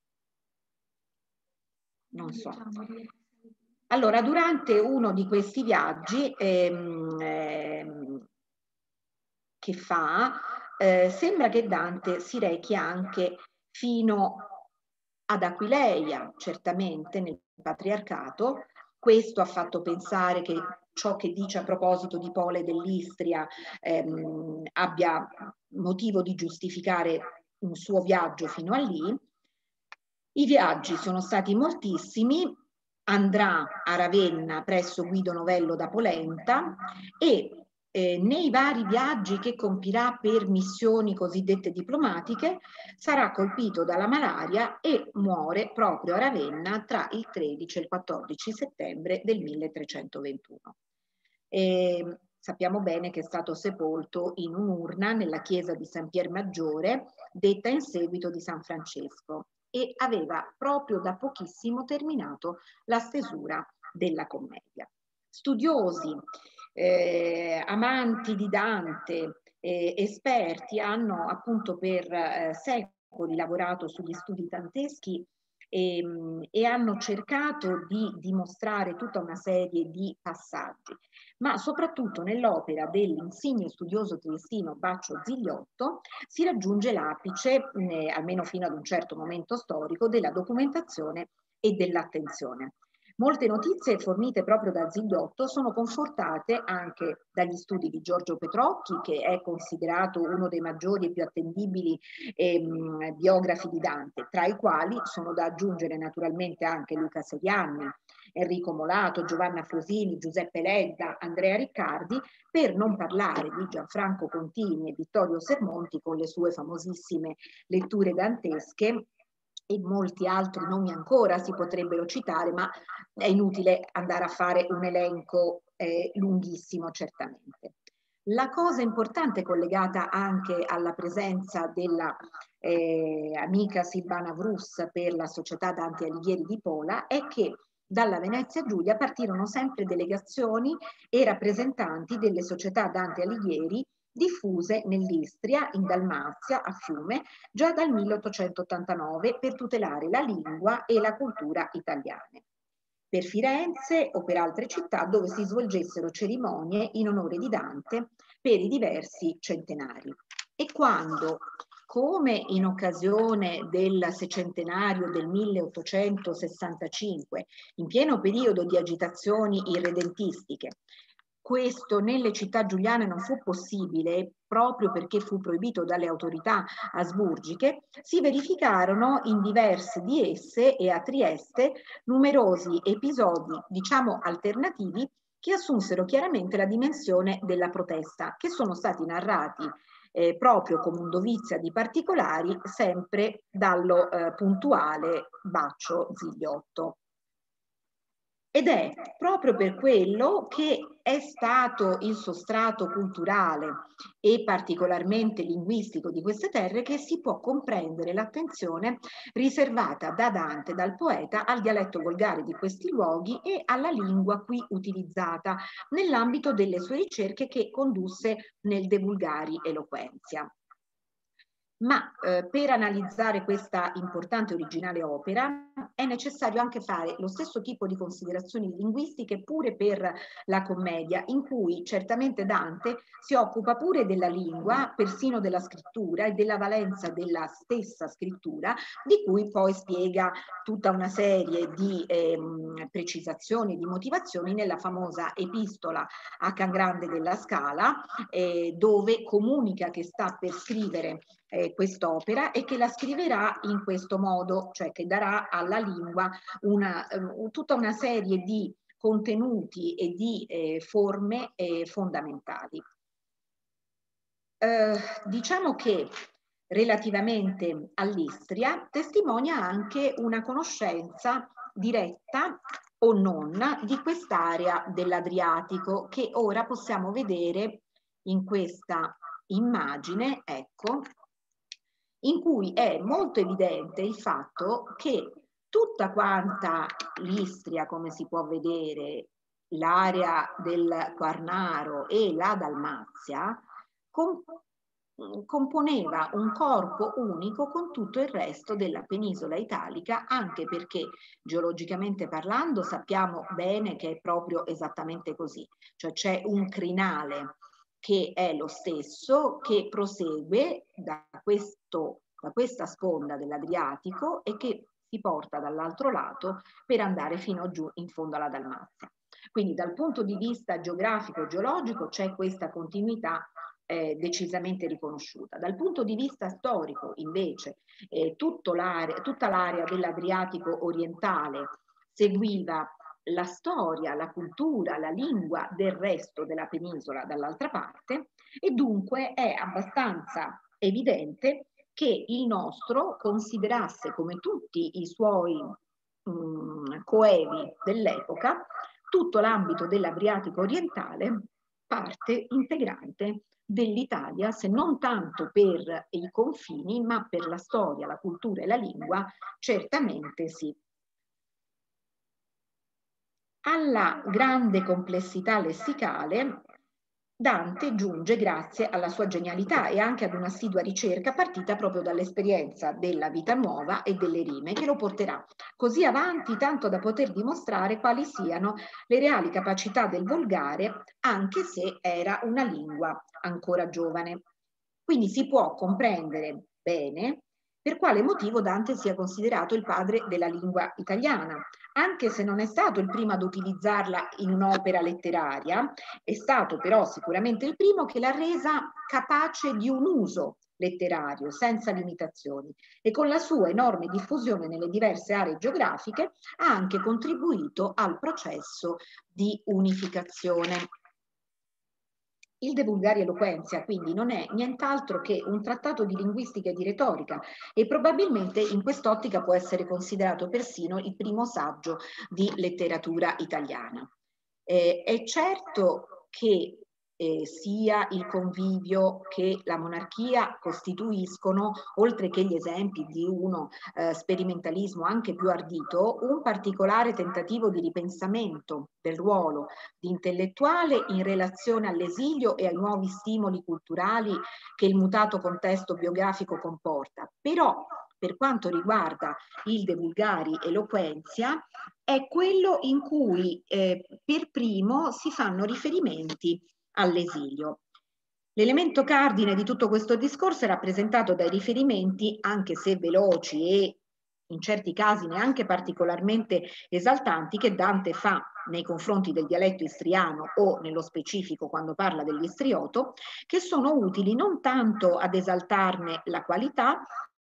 Non so. Allora, durante uno di questi viaggi ehm, ehm, che fa, eh, sembra che Dante si rechi anche fino ad Aquileia, certamente nel patriarcato. Questo ha fatto pensare che ciò che dice a proposito di Pole dell'Istria ehm, abbia motivo di giustificare un suo viaggio fino a lì. I viaggi sono stati moltissimi, andrà a Ravenna presso Guido Novello da Polenta e eh, nei vari viaggi che compirà per missioni cosiddette diplomatiche sarà colpito dalla malaria e muore proprio a Ravenna tra il tredici e il quattordici settembre del milletrecentoventuno. E sappiamo bene che è stato sepolto in un'urna nella chiesa di San Pier Maggiore, detta in seguito di San Francesco, e aveva proprio da pochissimo terminato la stesura della commedia. Studiosi, eh, amanti di Dante, eh, esperti hanno appunto per eh, secoli lavorato sugli studi danteschi e, e hanno cercato di dimostrare tutta una serie di passaggi, ma soprattutto nell'opera dell'insigne studioso triestino Baccio Zigliotto si raggiunge l'apice, eh, almeno fino ad un certo momento storico, della documentazione e dell'attenzione. Molte notizie fornite proprio da Zigliotto sono confortate anche dagli studi di Giorgio Petrocchi, che è considerato uno dei maggiori e più attendibili ehm, biografi di Dante, tra i quali sono da aggiungere naturalmente anche Luca Serianni, Enrico Molato, Giovanna Frosini, Giuseppe Ledda, Andrea Riccardi, per non parlare di Gianfranco Contini e Vittorio Sermonti con le sue famosissime letture dantesche, e molti altri nomi ancora si potrebbero citare, ma è inutile andare a fare un elenco eh, lunghissimo certamente. La cosa importante collegata anche alla presenza della eh, amica Silvana Vrus per la Società Dante Alighieri di Pola è che dalla Venezia Giulia partirono sempre delegazioni e rappresentanti delle società Dante Alighieri diffuse nell'Istria, in Dalmazia, a Fiume, già dal milleottocentottantanove per tutelare la lingua e la cultura italiane. Per Firenze o per altre città dove si svolgessero cerimonie in onore di Dante per i diversi centenari. E quando, come in occasione del secentenario del milleottocentosessantacinque, in pieno periodo di agitazioni irredentistiche, questo nelle città giuliane non fu possibile proprio perché fu proibito dalle autorità asburgiche, si verificarono in diverse di esse e a Trieste numerosi episodi, diciamo alternativi, che assunsero chiaramente la dimensione della protesta, che sono stati narrati eh, proprio come un dovizia di particolari, sempre dallo eh, puntuale Baccio Zigliotto. Ed è proprio per quello che è stato il sostrato culturale e particolarmente linguistico di queste terre che si può comprendere l'attenzione riservata da Dante, dal poeta, al dialetto volgare di questi luoghi e alla lingua qui utilizzata nell'ambito delle sue ricerche che condusse nel De Vulgari Eloquentia. Ma eh, per analizzare questa importante originale opera è necessario anche fare lo stesso tipo di considerazioni linguistiche pure per la commedia, in cui certamente Dante si occupa pure della lingua, persino della scrittura e della valenza della stessa scrittura, di cui poi spiega tutta una serie di ehm, precisazioni e di motivazioni nella famosa epistola a Can Grande della Scala, eh, dove comunica che sta per scrivere Eh, quest'opera e che la scriverà in questo modo, cioè che darà alla lingua una, um, tutta una serie di contenuti e di eh, forme eh, fondamentali. Eh, diciamo che relativamente all'Istria testimonia anche una conoscenza diretta o non di quest'area dell'Adriatico che ora possiamo vedere in questa immagine, ecco, in cui è molto evidente il fatto che tutta quanta l'Istria, come si può vedere, l'area del Quarnaro e la Dalmazia, com componeva un corpo unico con tutto il resto della penisola italica, anche perché geologicamente parlando sappiamo bene che è proprio esattamente così, cioè c'è un crinale che è lo stesso, che prosegue da, questo, da questa sponda dell'Adriatico e che si porta dall'altro lato per andare fino giù in fondo alla Dalmazia. Quindi dal punto di vista geografico e geologico c'è questa continuità eh, decisamente riconosciuta. Dal punto di vista storico invece eh, tutta l'area dell'Adriatico orientale seguiva la storia, la cultura, la lingua del resto della penisola dall'altra parte, e dunque è abbastanza evidente che il nostro considerasse, come tutti i suoi mh, coevi dell'epoca, tutto l'ambito dell'Adriatico orientale parte integrante dell'Italia, se non tanto per i confini, ma per la storia, la cultura e la lingua, certamente sì. Alla grande complessità lessicale Dante giunge grazie alla sua genialità e anche ad un'assidua ricerca partita proprio dall'esperienza della vita nuova e delle rime, che lo porterà così avanti tanto da poter dimostrare quali siano le reali capacità del volgare, anche se era una lingua ancora giovane. Quindi si può comprendere bene per quale motivo Dante sia considerato il padre della lingua italiana, anche se non è stato il primo ad utilizzarla in un'opera letteraria, è stato però sicuramente il primo che l'ha resa capace di un uso letterario senza limitazioni, e con la sua enorme diffusione nelle diverse aree geografiche ha anche contribuito al processo di unificazione. Il De Vulgari Eloquentia quindi non è nient'altro che un trattato di linguistica e di retorica, e probabilmente in quest'ottica può essere considerato persino il primo saggio di letteratura italiana. Eh, è certo che eh, sia il convivio che la monarchia costituiscono, oltre che gli esempi di uno eh, sperimentalismo anche più ardito, un particolare tentativo di ripensamento del ruolo di intellettuale in relazione all'esilio e ai nuovi stimoli culturali che il mutato contesto biografico comporta. Però, per quanto riguarda il De Vulgari Eloquentia, è quello in cui eh, per primo si fanno riferimenti all'esilio. L'elemento cardine di tutto questo discorso è rappresentato dai riferimenti, anche se veloci e in certi casi neanche particolarmente esaltanti, che Dante fa nei confronti del dialetto istriano o nello specifico quando parla dell'istrioto, che sono utili non tanto ad esaltarne la qualità,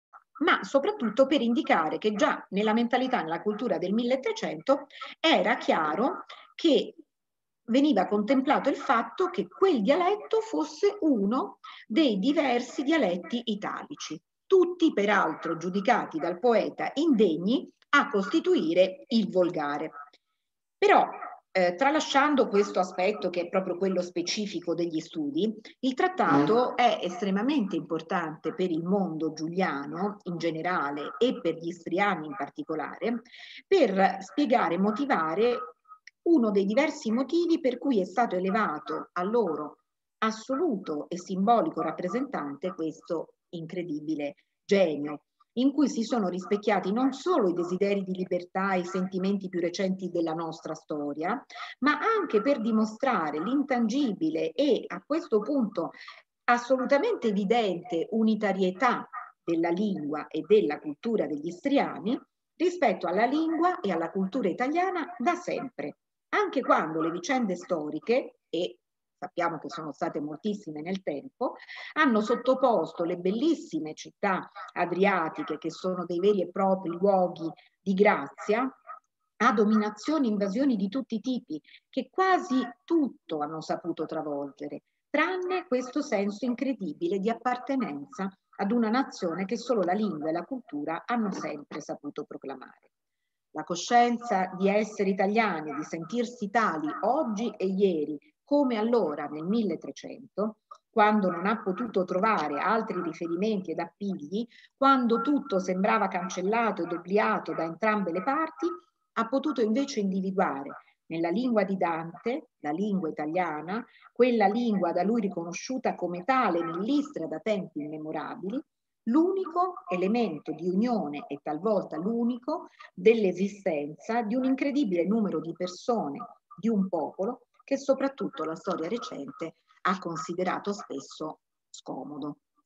ma soprattutto per indicare che già nella mentalità e nella cultura del milletrecento era chiaro che veniva contemplato il fatto che quel dialetto fosse uno dei diversi dialetti italici, tutti peraltro giudicati dal poeta indegni a costituire il volgare. Però, eh, tralasciando questo aspetto che è proprio quello specifico degli studi, il trattato è estremamente importante per il mondo giuliano in generale e per gli istriani in particolare, per spiegare e motivare uno dei diversi motivi per cui è stato elevato a loro assoluto e simbolico rappresentante questo incredibile genio, in cui si sono rispecchiati non solo i desideri di libertà e i sentimenti più recenti della nostra storia, ma anche per dimostrare l'intangibile e a questo punto assolutamente evidente unitarietà della lingua e della cultura degli istriani rispetto alla lingua e alla cultura italiana da sempre, anche quando le vicende storiche, e sappiamo che sono state moltissime nel tempo, hanno sottoposto le bellissime città adriatiche, che sono dei veri e propri luoghi di grazia, a dominazioni e invasioni di tutti i tipi, che quasi tutto hanno saputo travolgere, tranne questo senso incredibile di appartenenza ad una nazione che solo la lingua e la cultura hanno sempre saputo proclamare. La coscienza di essere italiani, di sentirsi tali oggi e ieri, come allora nel milletrecento, quando non ha potuto trovare altri riferimenti ed appigli, quando tutto sembrava cancellato ed obliato da entrambe le parti, ha potuto invece individuare nella lingua di Dante, la lingua italiana, quella lingua da lui riconosciuta come tale nell'Istria da tempi immemorabili, l'unico elemento di unione e talvolta l'unico dell'esistenza di un incredibile numero di persone, di un popolo, che soprattutto la storia recente ha considerato spesso scomodo.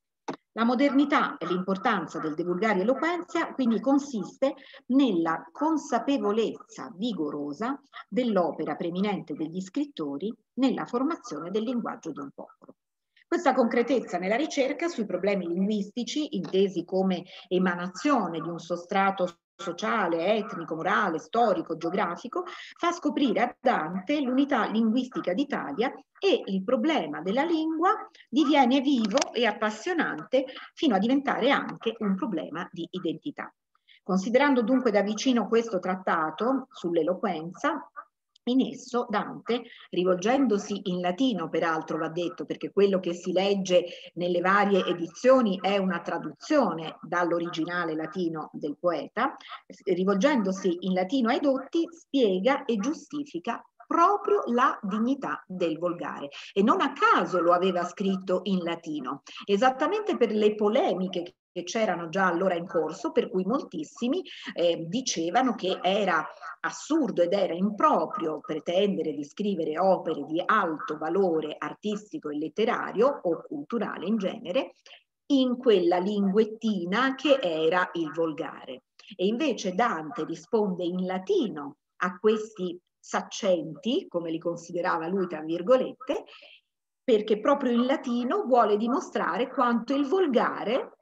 La modernità e l'importanza del De Vulgari Eloquentia quindi consiste nella consapevolezza vigorosa dell'opera preeminente degli scrittori nella formazione del linguaggio di un popolo. Questa concretezza nella ricerca sui problemi linguistici, intesi come emanazione di un sostrato sociale, etnico, morale, storico, geografico, fa scoprire a Dante l'unità linguistica d'Italia e il problema della lingua diviene vivo e appassionante fino a diventare anche un problema di identità. Considerando dunque da vicino questo trattato sull'eloquenza, in esso Dante, rivolgendosi in latino, peraltro va detto, perché quello che si legge nelle varie edizioni è una traduzione dall'originale latino del poeta, rivolgendosi in latino ai dotti, spiega e giustifica proprio la dignità del volgare. E non a caso lo aveva scritto in latino, esattamente per le polemiche che c'erano già allora in corso, per cui moltissimi eh, dicevano che era assurdo ed era improprio pretendere di scrivere opere di alto valore artistico e letterario o culturale in genere in quella linguettina che era il volgare. E invece Dante risponde in latino a questi saccenti, come li considerava lui tra virgolette, perché proprio in latino vuole dimostrare quanto il volgare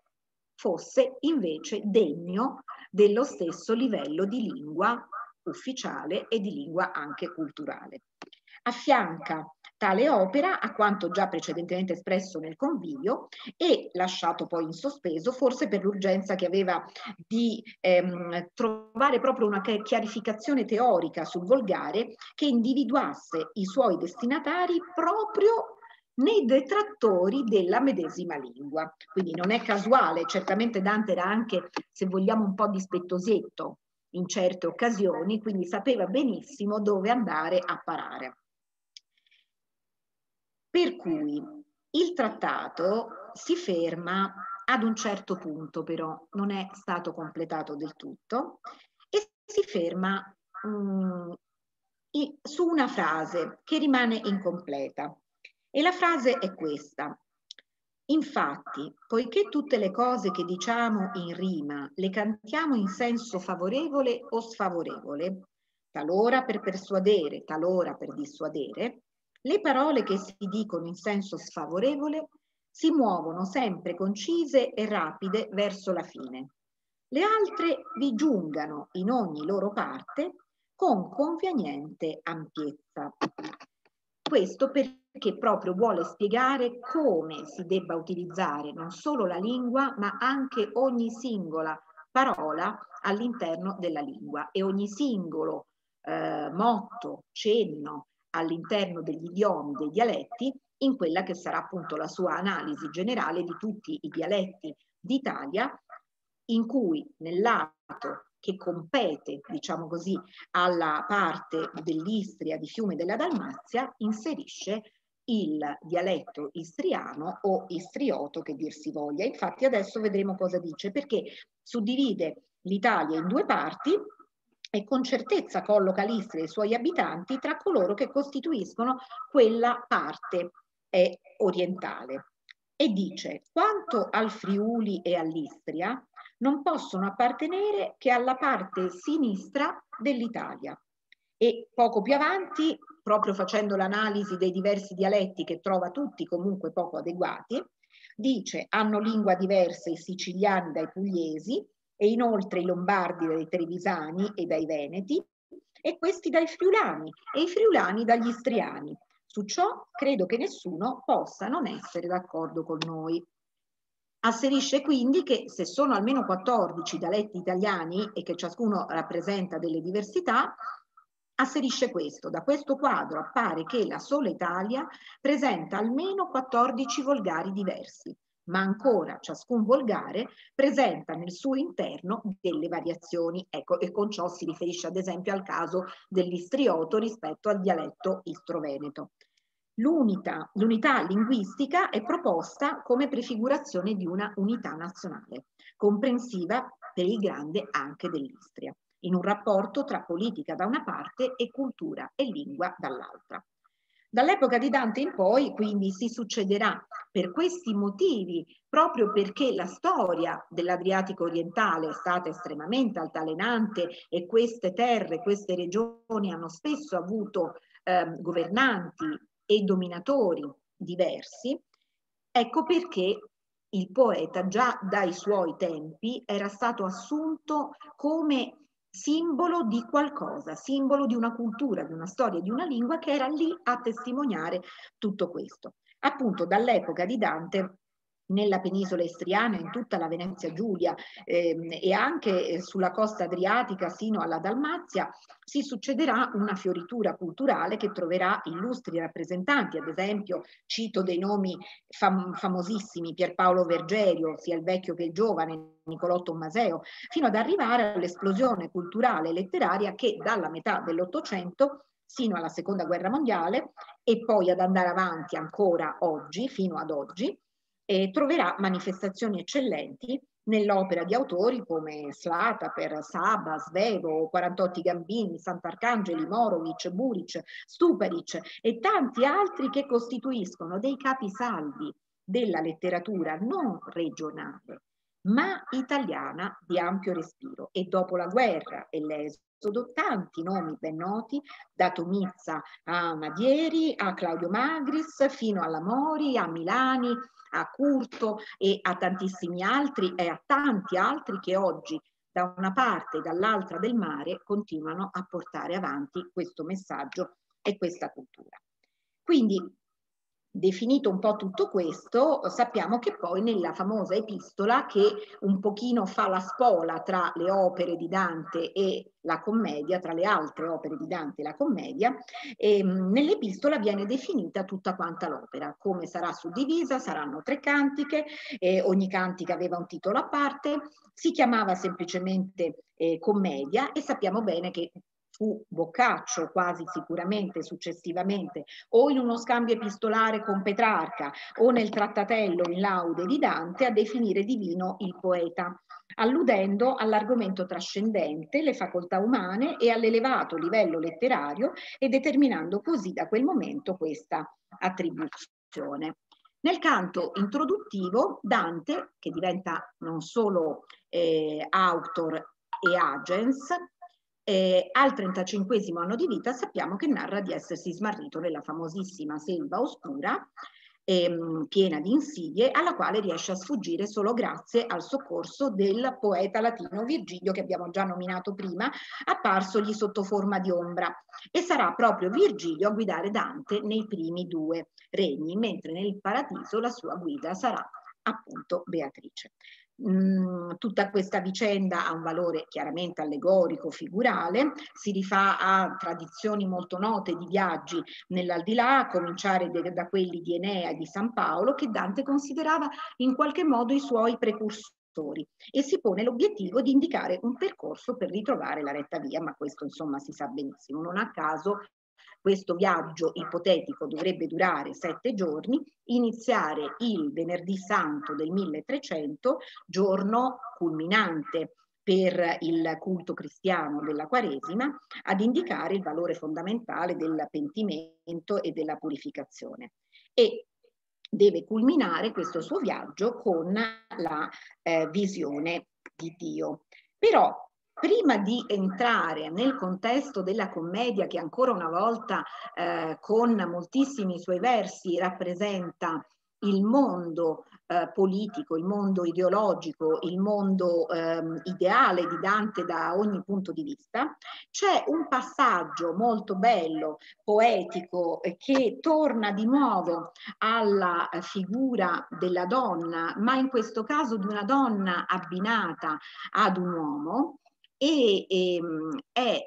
fosse invece degno dello stesso livello di lingua ufficiale e di lingua anche culturale. Affianca tale opera a quanto già precedentemente espresso nel convivio e lasciato poi in sospeso, forse per l'urgenza che aveva di ehm, trovare proprio una chiarificazione teorica sul volgare che individuasse i suoi destinatari proprio nei detrattori della medesima lingua. Quindi non è casuale, certamente Dante era anche, se vogliamo, un po' dispettosetto in certe occasioni, quindi sapeva benissimo dove andare a parare. Per cui il trattato si ferma ad un certo punto, però non è stato completato del tutto, e si ferma um, su una frase che rimane incompleta. E la frase è questa: infatti, poiché tutte le cose che diciamo in rima le cantiamo in senso favorevole o sfavorevole, talora per persuadere, talora per dissuadere, le parole che si dicono in senso sfavorevole si muovono sempre concise e rapide verso la fine. Le altre vi giungano in ogni loro parte con conveniente ampiezza. Questo perché proprio vuole spiegare come si debba utilizzare non solo la lingua, ma anche ogni singola parola all'interno della lingua e ogni singolo eh, motto, cenno all'interno degli idiomi, dei dialetti, in quella che sarà appunto la sua analisi generale di tutti i dialetti d'Italia, in cui nel lato che compete, diciamo così, alla parte dell'Istria, di Fiume della Dalmazia, inserisce il dialetto istriano o istrioto, che dir si voglia. Infatti adesso vedremo cosa dice, perché suddivide l'Italia in due parti e con certezza colloca l'Istria e i suoi abitanti tra coloro che costituiscono quella parte eh, orientale. E dice: quanto al Friuli e all'Istria, non possono appartenere che alla parte sinistra dell'Italia. E poco più avanti, proprio facendo l'analisi dei diversi dialetti che trova tutti comunque poco adeguati, dice: hanno lingua diversa i siciliani dai pugliesi e inoltre i lombardi dai trevisani e dai veneti e questi dai friulani e i friulani dagli istriani. Su ciò credo che nessuno possa non essere d'accordo con noi. Asserisce quindi che se sono almeno quattordici dialetti italiani e che ciascuno rappresenta delle diversità, asserisce questo: da questo quadro appare che la sola Italia presenta almeno quattordici volgari diversi, ma ancora ciascun volgare presenta nel suo interno delle variazioni. Ecco, e con ciò si riferisce ad esempio al caso dell'istrioto rispetto al dialetto istro-veneto. L'unità, l'unità linguistica è proposta come prefigurazione di una unità nazionale, comprensiva per il grande anche dell'Istria, in un rapporto tra politica da una parte e cultura e lingua dall'altra. Dall'epoca di Dante in poi, quindi, si succederà per questi motivi, proprio perché la storia dell'Adriatico orientale è stata estremamente altalenante e queste terre, queste regioni hanno spesso avuto eh, governanti e dominatori diversi, ecco perché il poeta già dai suoi tempi era stato assunto come simbolo di qualcosa, simbolo di una cultura, di una storia, di una lingua che era lì a testimoniare tutto questo. Appunto dall'epoca di Dante nella penisola istriana, in tutta la Venezia Giulia ehm, e anche sulla costa adriatica sino alla Dalmazia, si succederà una fioritura culturale che troverà illustri rappresentanti, ad esempio cito dei nomi fam famosissimi, Pierpaolo Vergerio, sia il vecchio che il giovane, Niccolò Tommaseo, fino ad arrivare all'esplosione culturale e letteraria che dalla metà dell'Ottocento sino alla Seconda Guerra Mondiale e poi ad andare avanti ancora oggi, fino ad oggi, e troverà manifestazioni eccellenti nell'opera di autori come Slata per Saba, Svevo, quarantotto Gambini, Sant'Arcangeli, Morovic, Buric, Stuparic e tanti altri che costituiscono dei capisaldi della letteratura non regionale, ma italiana di ampio respiro. E dopo la guerra e l'esodo, tanti nomi ben noti, da Tomizza a Madieri, a Claudio Magris, fino alla Mori, a Milani, a Curto e a tantissimi altri e a tanti altri che oggi da una parte e dall'altra del mare continuano a portare avanti questo messaggio e questa cultura. Quindi, definito un po' tutto questo, sappiamo che poi nella famosa epistola che un pochino fa la spola tra le opere di Dante e la commedia, tra le altre opere di Dante e la commedia, ehm, nell'epistola viene definita tutta quanta l'opera, come sarà suddivisa, saranno tre cantiche, eh, ogni cantica aveva un titolo a parte, si chiamava semplicemente eh, commedia e sappiamo bene che fu Boccaccio quasi sicuramente successivamente o in uno scambio epistolare con Petrarca o nel trattatello in laude di Dante a definire divino il poeta, alludendo all'argomento trascendente, le facoltà umane e all'elevato livello letterario e determinando così da quel momento questa attribuzione. Nel canto introduttivo Dante, che diventa non solo eh, autor e agens, Eh, al trentacinquesimo anno di vita sappiamo che narra di essersi smarrito nella famosissima selva oscura, ehm, piena di insidie, alla quale riesce a sfuggire solo grazie al soccorso del poeta latino Virgilio, che abbiamo già nominato prima, apparsogli sotto forma di ombra. E sarà proprio Virgilio a guidare Dante nei primi due regni, mentre nel paradiso la sua guida sarà appunto Beatrice. Mm, tutta questa vicenda ha un valore chiaramente allegorico, figurale, si rifà a tradizioni molto note di viaggi nell'aldilà, a cominciare da quelli di Enea e di San Paolo, che Dante considerava in qualche modo i suoi precursori e si pone l'obiettivo di indicare un percorso per ritrovare la retta via, ma questo insomma si sa benissimo. Non a caso questo viaggio ipotetico dovrebbe durare sette giorni, iniziare il venerdì santo del milletrecento, giorno culminante per il culto cristiano della Quaresima, ad indicare il valore fondamentale del pentimento e della purificazione. E deve culminare questo suo viaggio con la eh, visione di Dio. Però prima di entrare nel contesto della commedia, che ancora una volta eh, con moltissimi suoi versi rappresenta il mondo eh, politico, il mondo ideologico, il mondo eh, ideale di Dante da ogni punto di vista, c'è un passaggio molto bello, poetico, eh, che torna di nuovo alla figura della donna, ma in questo caso di una donna abbinata ad un uomo, e ehm, è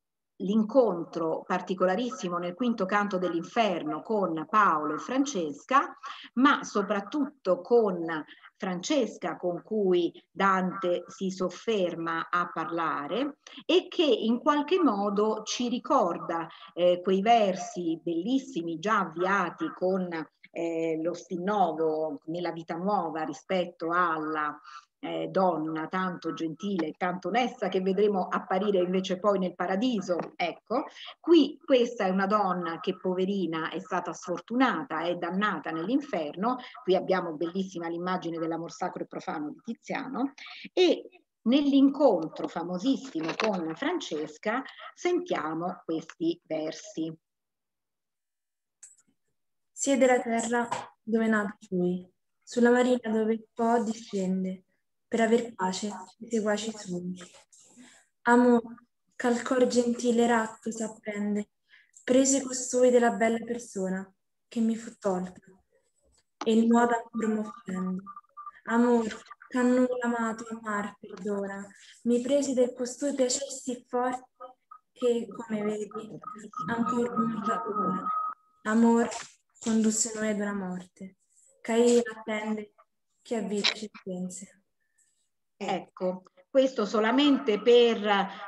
l'incontro particolarissimo nel quinto canto dell'Inferno con Paolo e Francesca, ma soprattutto con Francesca, con cui Dante si sofferma a parlare e che in qualche modo ci ricorda eh, quei versi bellissimi già avviati con eh, lo stinnovo nella vita nuova rispetto alla eh, donna tanto gentile e tanto onesta che vedremo apparire invece poi nel paradiso. Ecco, qui questa è una donna che poverina è stata sfortunata, è dannata nell'inferno. Qui abbiamo bellissima l'immagine dell'amor sacro e profano di Tiziano, e nell'incontro famosissimo con Francesca sentiamo questi versi. Siede la terra dove è nato lui, sulla marina dove il Po discende, per aver pace dei seguaci suoi. Amor, ch'al cor gentile ratto s'apprende, prese costui della bella persona, che mi fu tolta, e il nuovo ancor m'offende. Amor, ch'a nulla amato amar perdona, mi presi del costui piacer sì forte, che, come vedi, ancor non t'adora. Amor, condusse noi ad una morte, Caì attende che a vita ci pensi. Ecco, questo solamente per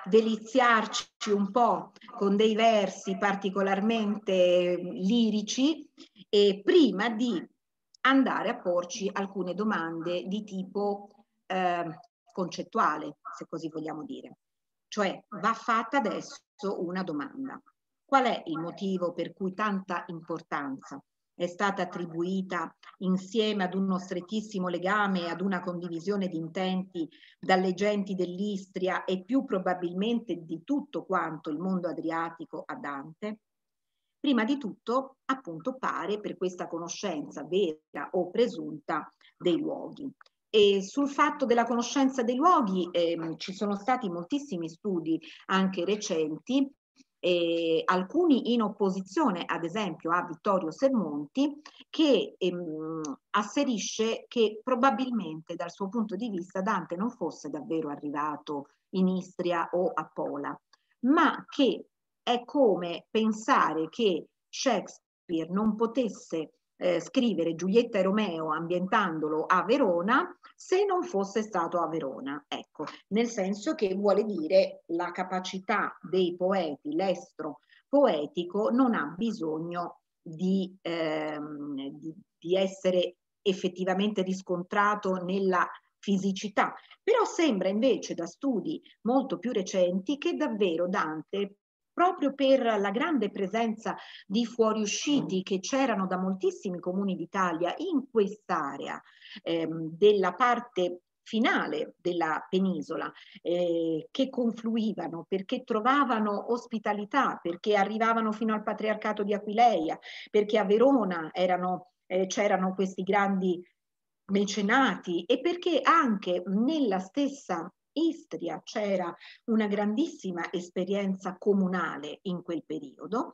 deliziarci un po' con dei versi particolarmente lirici, e prima di andare a porci alcune domande di tipo eh, concettuale, se così vogliamo dire. Cioè, va fatta adesso una domanda. Qual è il motivo per cui tanta importanza è stata attribuita, insieme ad uno strettissimo legame e ad una condivisione di intenti, dalle genti dell'Istria e più probabilmente di tutto quanto il mondo adriatico a Dante? Prima di tutto, appunto, pare per questa conoscenza vera o presunta dei luoghi. E sul fatto della conoscenza dei luoghi ehm, ci sono stati moltissimi studi, anche recenti, eh, alcuni in opposizione ad esempio a Vittorio Sermonti, che ehm, asserisce che probabilmente dal suo punto di vista Dante non fosse davvero arrivato in Istria o a Pola, ma che è come pensare che Shakespeare non potesse eh, scrivere Giulietta e Romeo ambientandolo a Verona se non fosse stato a Verona. Ecco, nel senso che vuole dire la capacità dei poeti, l'estro poetico non ha bisogno di, ehm, di, di essere effettivamente riscontrato nella fisicità. Però sembra invece da studi molto più recenti che davvero Dante, proprio per la grande presenza di fuoriusciti che c'erano da moltissimi comuni d'Italia in quest'area ehm, della parte finale della penisola, eh, che confluivano perché trovavano ospitalità, perché arrivavano fino al patriarcato di Aquileia, perché a Verona erano, eh, c'erano questi grandi mecenati, e perché anche nella stessa Istria c'era una grandissima esperienza comunale in quel periodo,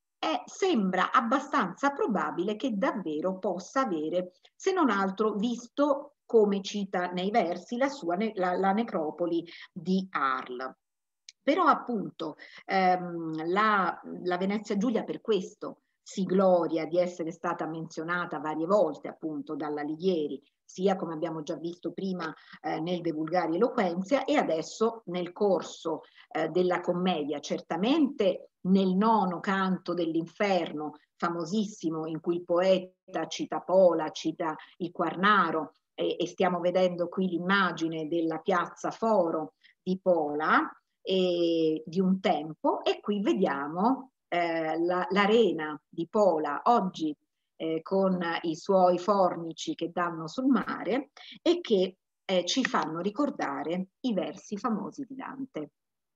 e sembra abbastanza probabile che davvero possa avere, se non altro, visto, come cita nei versi, la sua la, la necropoli di Arles. Però appunto ehm, la, la Venezia Giulia per questo si gloria di essere stata menzionata varie volte appunto dalla Alighieri, sia come abbiamo già visto prima eh, nel De Vulgari Eloquenzia, e adesso nel corso eh, della commedia, certamente nel nono canto dell'Inferno, famosissimo, in cui il poeta cita Pola, cita il Quarnaro, e, e stiamo vedendo qui l'immagine della piazza Foro di Pola, e di un tempo, e qui vediamo eh, l'arena di Pola oggi eh, con i suoi fornici che danno sul mare e che eh, ci fanno ricordare i versi famosi di Dante.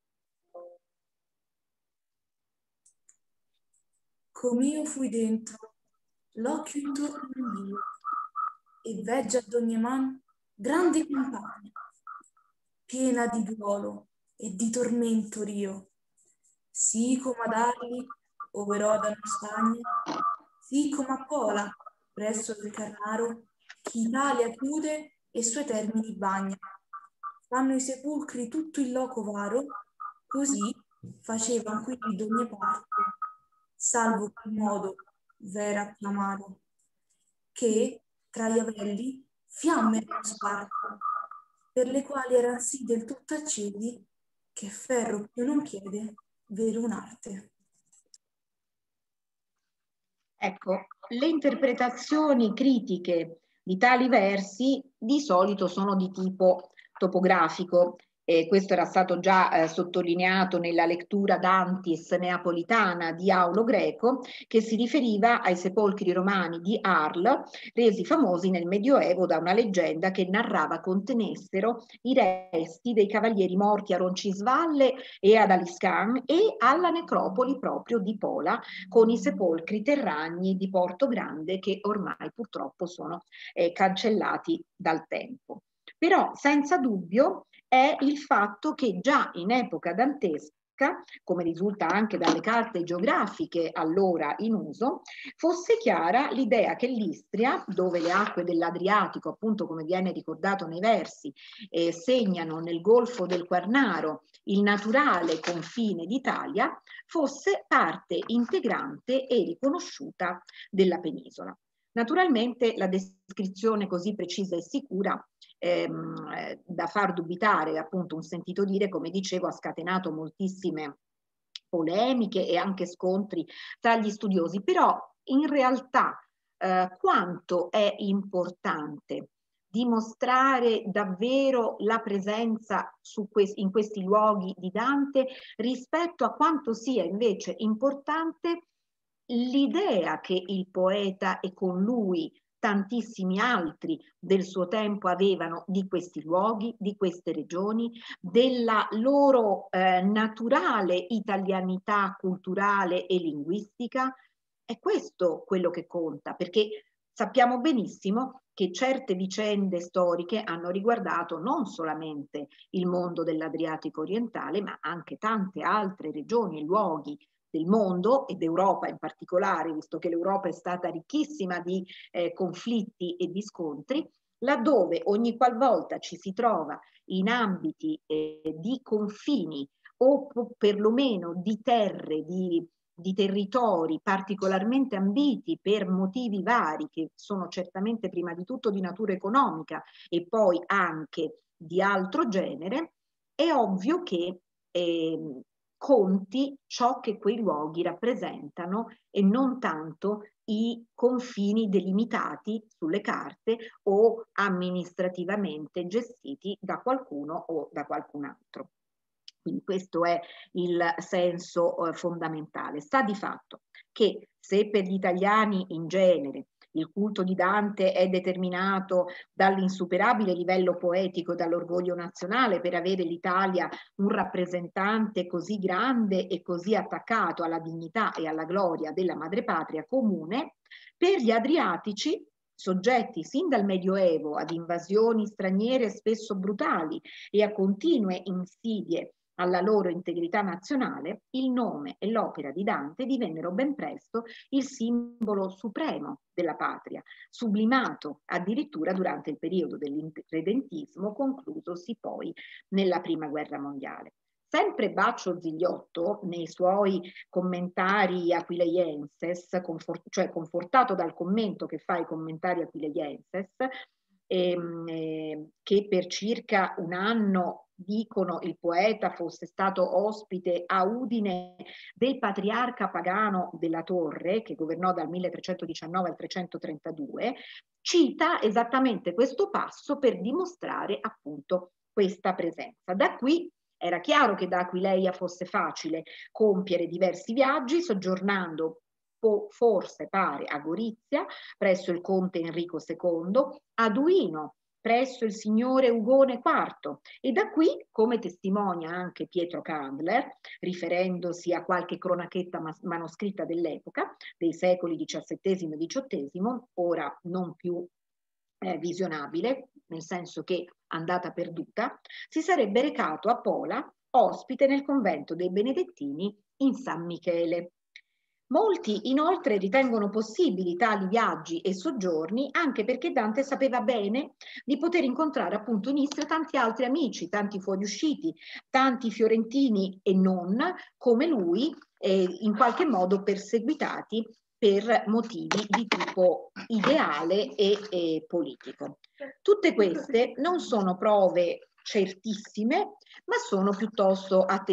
Com'io fui dentro, l'occhio intorno al mio, e veggia ad ogni man grande campagna, piena di duolo e di tormento rio, sì come ad Arli, ove rodano Spagna, sì come a Pola, presso il Carnaro, chi Italia chiude e suoi termini bagna. Fanno i sepulcri tutto il loco varo, così facevan qui d'ogni parte, salvo quel modo vera più amaro, che tra gli avelli fiamme erano sparte, per le quali eran sì del tutto accesi, che ferro più non chiede, vero un'arte. Ecco, le interpretazioni critiche di tali versi di solito sono di tipo topografico. Eh, questo era stato già eh, sottolineato nella lettura d'Antis neapolitana di Aulo Greco, che si riferiva ai sepolcri romani di Arles, resi famosi nel Medioevo da una leggenda che narrava contenessero i resti dei cavalieri morti a Roncisvalle e ad Aliscan e alla necropoli proprio di Pola, con i sepolcri terragni di Porto Grande che ormai purtroppo sono eh, cancellati dal tempo. Però senza dubbio è il fatto che già in epoca dantesca, come risulta anche dalle carte geografiche allora in uso, fosse chiara l'idea che l'Istria, dove le acque dell'Adriatico, appunto come viene ricordato nei versi, eh, segnano nel Golfo del Quarnaro il naturale confine d'Italia, fosse parte integrante e riconosciuta della penisola. Naturalmente la descrizione così precisa e sicura Ehm, da far dubitare, appunto un sentito dire, come dicevo, ha scatenato moltissime polemiche e anche scontri tra gli studiosi, però in realtà eh, quanto è importante dimostrare davvero la presenza su questi, in questi luoghi di Dante rispetto a quanto sia invece importante l'idea che il poeta e con lui tantissimi altri del suo tempo avevano di questi luoghi, di queste regioni, della loro eh, naturale italianità culturale e linguistica. È questo quello che conta, perché sappiamo benissimo che certe vicende storiche hanno riguardato non solamente il mondo dell'Adriatico orientale, ma anche tante altre regioni e luoghi del mondo e d'Europa in particolare, visto che l'Europa è stata ricchissima di eh, conflitti e di scontri, laddove ogni qualvolta ci si trova in ambiti eh, di confini o perlomeno di terre, di, di territori particolarmente ambiti per motivi vari, che sono certamente prima di tutto di natura economica e poi anche di altro genere, è ovvio che eh, conti ciò che quei luoghi rappresentano e non tanto i confini delimitati sulle carte o amministrativamente gestiti da qualcuno o da qualcun altro. Quindi questo è il senso eh, fondamentale. Sta di fatto che se per gli italiani in genere il culto di Dante è determinato dall'insuperabile livello poetico, dall'orgoglio nazionale per avere l'Italia un rappresentante così grande e così attaccato alla dignità e alla gloria della madrepatria comune, per gli adriatici, soggetti sin dal Medioevo ad invasioni straniere spesso brutali e a continue insidie alla loro integrità nazionale, il nome e l'opera di Dante divennero ben presto il simbolo supremo della patria, sublimato addirittura durante il periodo dell'irredentismo conclusosi poi nella Prima Guerra Mondiale. Sempre Baccio Zigliotto, nei suoi commentari aquileienses, confort- cioè confortato dal commento che fa ai commentari aquileienses, ehm, eh, che per circa un anno dicono il poeta fosse stato ospite a Udine del patriarca pagano della Torre, che governò dal milletrecentodiciannove al trecentotrentadue, cita esattamente questo passo per dimostrare appunto questa presenza. Da qui era chiaro che da Aquileia fosse facile compiere diversi viaggi, soggiornando forse pare a Gorizia presso il conte Enrico secondo, a Duino presso il signore Ugone quarto e da qui, come testimonia anche Pietro Candler, riferendosi a qualche cronachetta manoscritta dell'epoca, dei secoli diciassettesimo e diciottesimo, ora non più eh, visionabile, nel senso che andata perduta, si sarebbe recato a Pola, ospite nel convento dei Benedettini in San Michele. Molti inoltre ritengono possibili tali viaggi e soggiorni anche perché Dante sapeva bene di poter incontrare appunto in Istria tanti altri amici, tanti fuoriusciti, tanti fiorentini e non come lui, eh, in qualche modo perseguitati per motivi di tipo ideale e, e politico. Tutte queste non sono prove certissime, ma sono piuttosto attendibili.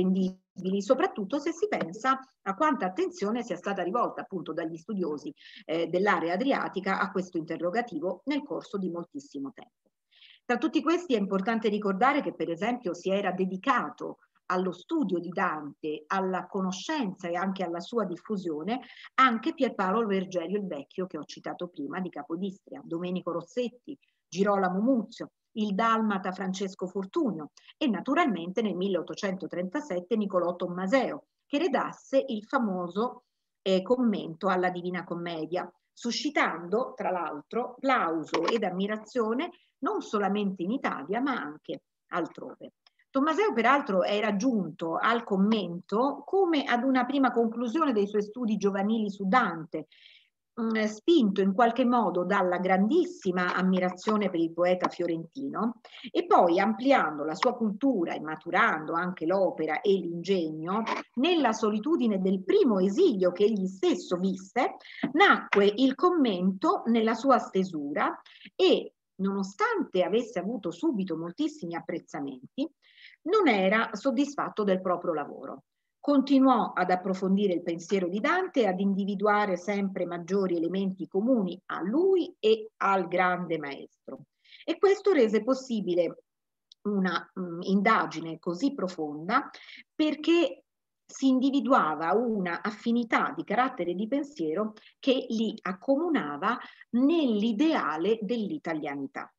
soprattutto se si pensa a quanta attenzione sia stata rivolta appunto dagli studiosi eh, dell'area adriatica a questo interrogativo nel corso di moltissimo tempo. Tra tutti questi è importante ricordare che per esempio si era dedicato allo studio di Dante, alla conoscenza e anche alla sua diffusione anche Pierpaolo Vergerio il Vecchio, che ho citato prima, di Capodistria, Domenico Rossetti, Girolamo Muzio, il dalmata Francesco Fortunio e naturalmente nel milleottocentotrentasette Niccolò Tommaseo, che redasse il famoso eh, commento alla Divina Commedia, suscitando tra l'altro plauso ed ammirazione non solamente in Italia ma anche altrove. Tommaseo peraltro era giunto al commento come ad una prima conclusione dei suoi studi giovanili su Dante, mh, spinto in qualche modo dalla grandissima ammirazione per il poeta fiorentino e poi ampliando la sua cultura e maturando anche l'opera e l'ingegno nella solitudine del primo esilio che egli stesso visse, nacque il commento nella sua stesura e nonostante avesse avuto subito moltissimi apprezzamenti, non era soddisfatto del proprio lavoro. Continuò ad approfondire il pensiero di Dante e ad individuare sempre maggiori elementi comuni a lui e al grande maestro. E questo rese possibile una mh, indagine così profonda perché si individuava una affinità di carattere e di pensiero che li accomunava nell'ideale dell'italianità.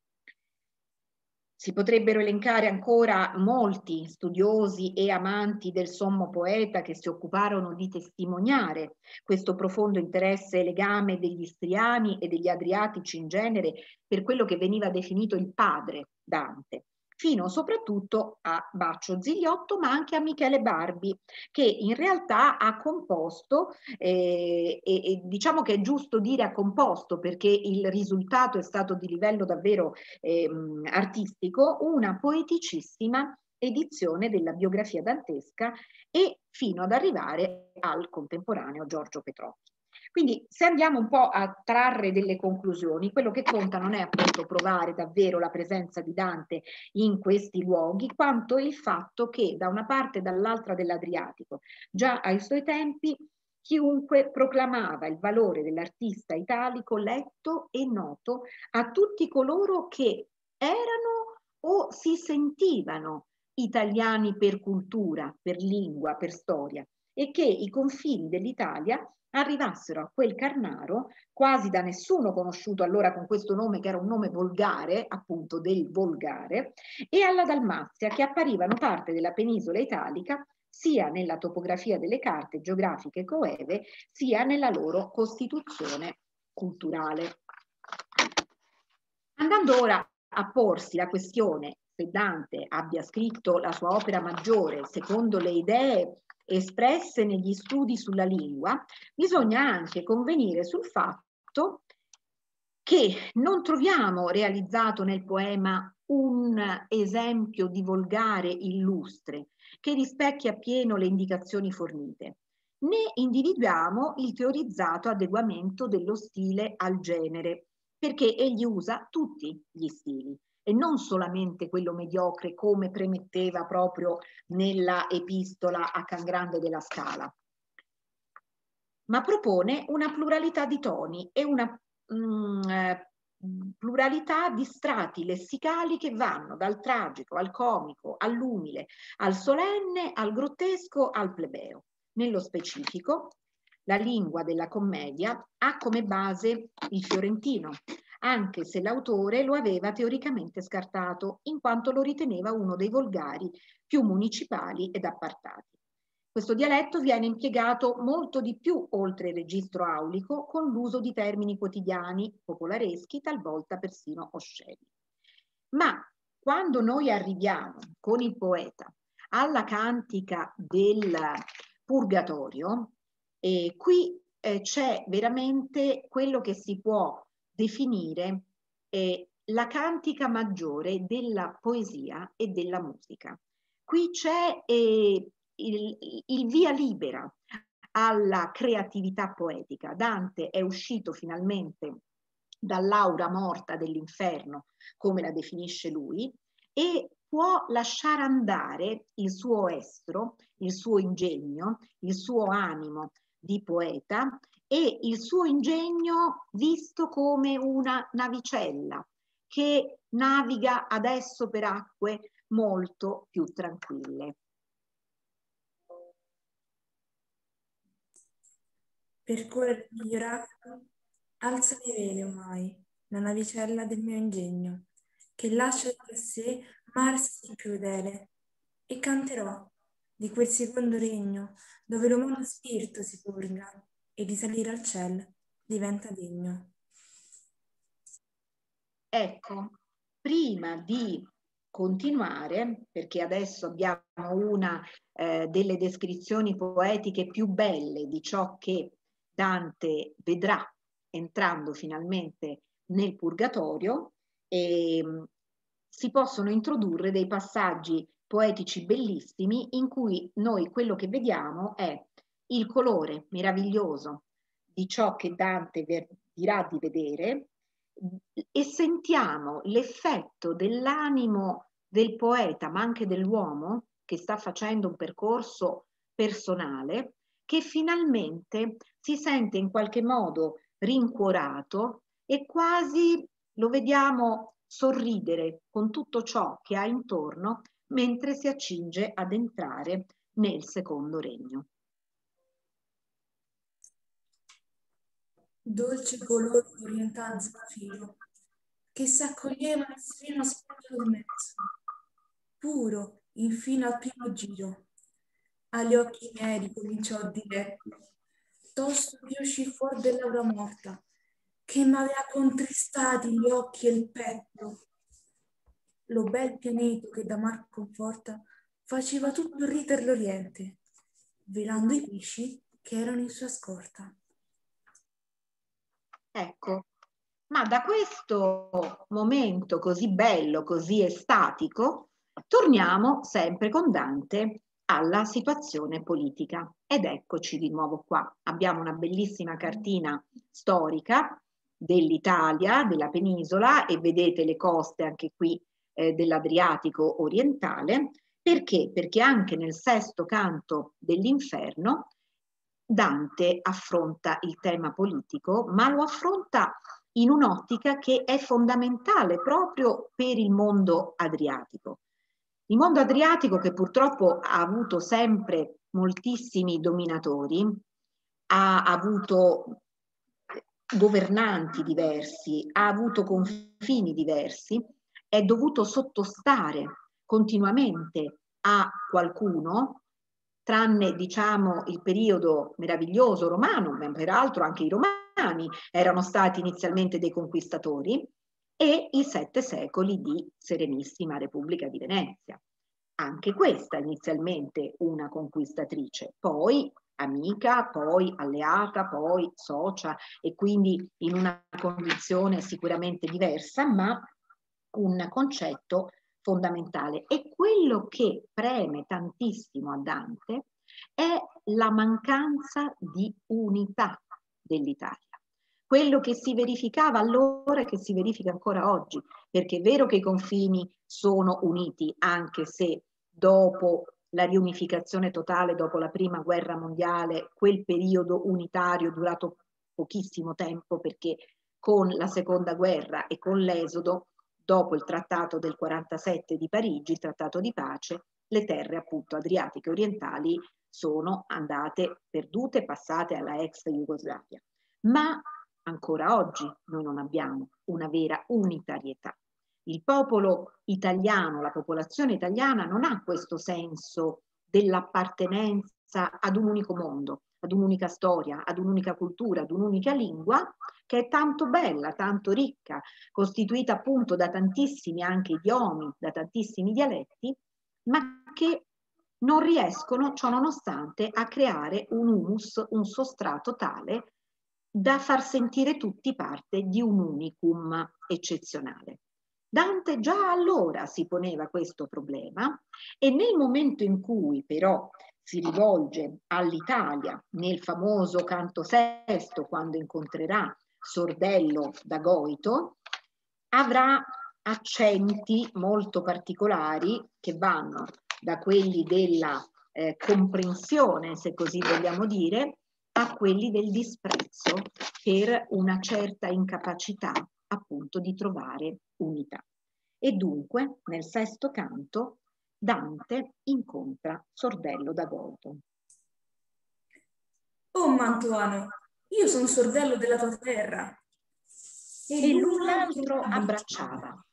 Si potrebbero elencare ancora molti studiosi e amanti del sommo poeta che si occuparono di testimoniare questo profondo interesse e legame degli istriani e degli adriatici in genere per quello che veniva definito il padre Dante, fino soprattutto a Baccio Zigliotto, ma anche a Michele Barbi, che in realtà ha composto, eh, e, e diciamo che è giusto dire ha composto perché il risultato è stato di livello davvero eh, artistico, una poeticissima edizione della biografia dantesca e fino ad arrivare al contemporaneo Giorgio Petrocchi. Quindi se andiamo un po' a trarre delle conclusioni, quello che conta non è appunto provare davvero la presenza di Dante in questi luoghi, quanto il fatto che da una parte e dall'altra dell'Adriatico, già ai suoi tempi, chiunque proclamava il valore dell'artista italico letto e noto a tutti coloro che erano o si sentivano italiani per cultura, per lingua, per storia, e che i confini dell'Italia arrivassero a quel Carnaro, quasi da nessuno conosciuto allora con questo nome che era un nome volgare, appunto del volgare, e alla Dalmazia, che apparivano parte della penisola italica sia nella topografia delle carte geografiche coeve, sia nella loro costituzione culturale. Andando ora a porsi la questione se Dante abbia scritto la sua opera maggiore secondo le idee espresse negli studi sulla lingua, bisogna anche convenire sul fatto che non troviamo realizzato nel poema un esempio di volgare illustre che rispecchia appieno le indicazioni fornite, né individuiamo il teorizzato adeguamento dello stile al genere, perché egli usa tutti gli stili e non solamente quello mediocre come premetteva proprio nella epistola a Can Grande della Scala, ma propone una pluralità di toni e una mm, eh, pluralità di strati lessicali che vanno dal tragico al comico, all'umile, al solenne, al grottesco, al plebeo. Nello specifico, la lingua della commedia ha come base il fiorentino, anche se l'autore lo aveva teoricamente scartato, in quanto lo riteneva uno dei volgari più municipali ed appartati. Questo dialetto viene impiegato molto di più oltre il registro aulico, con l'uso di termini quotidiani, popolareschi, talvolta persino osceni. Ma quando noi arriviamo con il poeta alla cantica del Purgatorio, eh, qui eh, c'è veramente quello che si può definire eh, la cantica maggiore della poesia e della musica. Qui c'è eh, il, il via libera alla creatività poetica. Dante è uscito finalmente dall'aura morta dell'inferno, come la definisce lui, e può lasciare andare il suo estro, il suo ingegno, il suo animo di poeta e il suo ingegno visto come una navicella che naviga adesso per acque molto più tranquille. Percorrere il migliorato, alza le vele ormai, la navicella del mio ingegno, che lascia da sé Mars il più fedele, e canterò di quel secondo regno dove l'umano spirito si purga e di salire al cielo diventa degno. Ecco, prima di continuare, perché adesso abbiamo una eh, delle descrizioni poetiche più belle di ciò che Dante vedrà entrando finalmente nel Purgatorio, e mh, si possono introdurre dei passaggi poetici bellissimi in cui noi quello che vediamo è il colore meraviglioso di ciò che Dante dirà di vedere, e sentiamo l'effetto dell'animo del poeta, ma anche dell'uomo che sta facendo un percorso personale, che finalmente si sente in qualche modo rincuorato e quasi lo vediamo sorridere con tutto ciò che ha intorno mentre si accinge ad entrare nel secondo regno. Dolce colore di orientanza filo, che s'accoglieva nel sereno specchio del mezzo, puro, infino al primo giro. Agli occhi miei ricominciò diretto, tosto che uscì fuori dell'aura morta, che m'aveva contristati gli occhi e il petto. Lo bel pianeta che da mar conforta faceva tutto ridere l'Oriente, velando i pesci che erano in sua scorta. Ecco, ma da questo momento così bello, così estatico, torniamo sempre con Dante alla situazione politica. Ed eccoci di nuovo qua. Abbiamo una bellissima cartina storica dell'Italia, della penisola, e vedete le coste anche qui eh, dell'Adriatico orientale. Perché? Perché anche nel sesto canto dell'Inferno Dante affronta il tema politico, ma lo affronta in un'ottica che è fondamentale proprio per il mondo adriatico. Il mondo adriatico, che purtroppo ha avuto sempre moltissimi dominatori, ha avuto governanti diversi, ha avuto confini diversi, è dovuto sottostare continuamente a qualcuno, tranne diciamo il periodo meraviglioso romano, ma peraltro anche i romani erano stati inizialmente dei conquistatori, e i sette secoli di Serenissima Repubblica di Venezia. Anche questa inizialmente una conquistatrice, poi amica, poi alleata, poi socia, e quindi in una condizione sicuramente diversa, ma un concetto fondamentale. E quello che preme tantissimo a Dante è la mancanza di unità dell'Italia. Quello che si verificava allora e che si verifica ancora oggi, perché è vero che i confini sono uniti, anche se dopo la riunificazione totale, dopo la prima guerra mondiale, quel periodo unitario è durato pochissimo tempo, perché con la seconda guerra e con l'esodo, dopo il trattato del quarantasette di Parigi, il trattato di pace, le terre appunto adriatiche orientali sono andate perdute, passate alla ex Jugoslavia. Ma ancora oggi noi non abbiamo una vera unitarietà. Il popolo italiano, la popolazione italiana non ha questo senso dell'appartenenza ad un unico mondo, ad un'unica storia, ad un'unica cultura, ad un'unica lingua, che è tanto bella, tanto ricca, costituita appunto da tantissimi anche idiomi, da tantissimi dialetti, ma che non riescono, ciò nonostante, a creare un humus, un sostrato tale da far sentire tutti parte di un unicum eccezionale. Dante già allora si poneva questo problema, e nel momento in cui però si rivolge all'Italia nel famoso canto sesto, quando incontrerà Sordello da Goito, avrà accenti molto particolari che vanno da quelli della eh, comprensione, se così vogliamo dire, a quelli del disprezzo per una certa incapacità appunto di trovare unità. E dunque nel sesto canto Dante incontra Sordello d'Agosto. Oh Mantuano, io sono sordello della tua terra. E l'un l'altro abbracciava.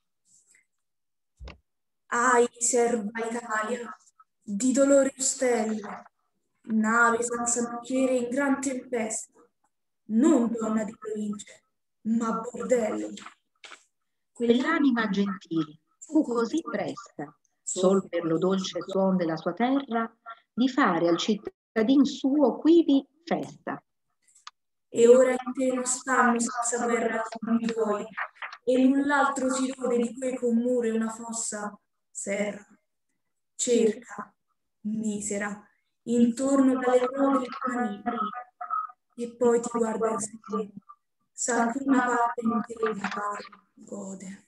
Ahi, serva Italia, di dolori stelle, nave senza nocchiere in gran tempesta, non donna di province, ma bordello. Quell'anima gentile fu così presta, sol per lo dolce suon della sua terra, di fare al cittadin suo quivi festa. E ora in te non stanno senza guerra i tuoi, e null'altro si rode di quei con muro e una fossa serra. Cerca, misera, intorno dalle nove manine, e poi ti guarda in sé, sa che una parte in te di pare gode.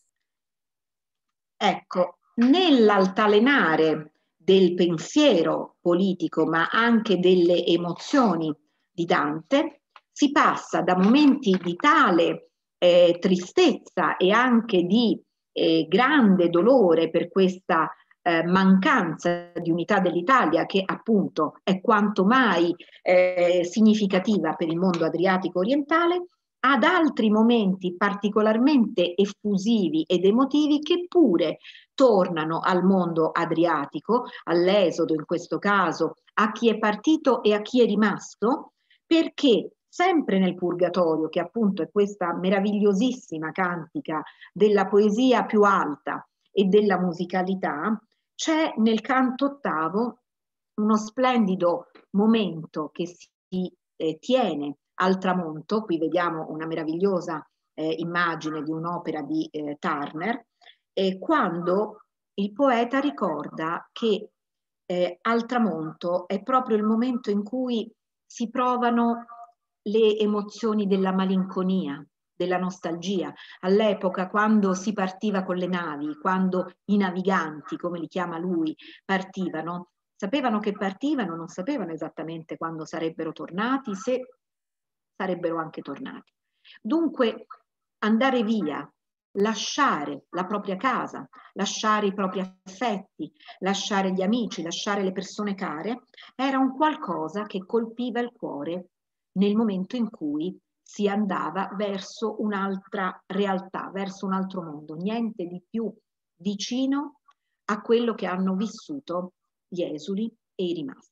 Ecco, nell'altalenare del pensiero politico, ma anche delle emozioni di Dante, si passa da momenti di tale eh, tristezza e anche di eh, grande dolore per questa eh, mancanza di unità dell'Italia, che appunto è quanto mai eh, significativa per il mondo adriatico orientale, ad altri momenti particolarmente effusivi ed emotivi che pure tornano al mondo adriatico, all'esodo in questo caso, a chi è partito e a chi è rimasto, perché sempre nel Purgatorio, che appunto è questa meravigliosissima cantica della poesia più alta e della musicalità, c'è nel canto ottavo uno splendido momento che si eh, tiene al tramonto. Qui vediamo una meravigliosa eh, immagine di un'opera di eh, Turner, eh, quando il poeta ricorda che eh, al tramonto è proprio il momento in cui si provano le emozioni della malinconia, della nostalgia. All'epoca, quando si partiva con le navi, quando i naviganti, come li chiama lui, partivano, sapevano che partivano, non sapevano esattamente quando sarebbero tornati, se sarebbero anche tornati. Dunque, andare via, lasciare la propria casa, lasciare i propri affetti, lasciare gli amici, lasciare le persone care, era un qualcosa che colpiva il cuore nel momento in cui si andava verso un'altra realtà, verso un altro mondo, niente di più vicino a quello che hanno vissuto gli esuli e i rimasti.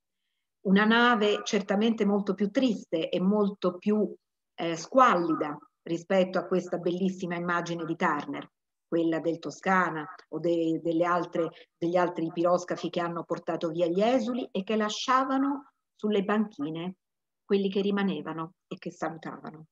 Una nave certamente molto più triste e molto più eh, squallida rispetto a questa bellissima immagine di Turner, quella del Toscana o de, delle altre, degli altri piroscafi che hanno portato via gli esuli e che lasciavano sulle banchine quelli che rimanevano e che salutavano.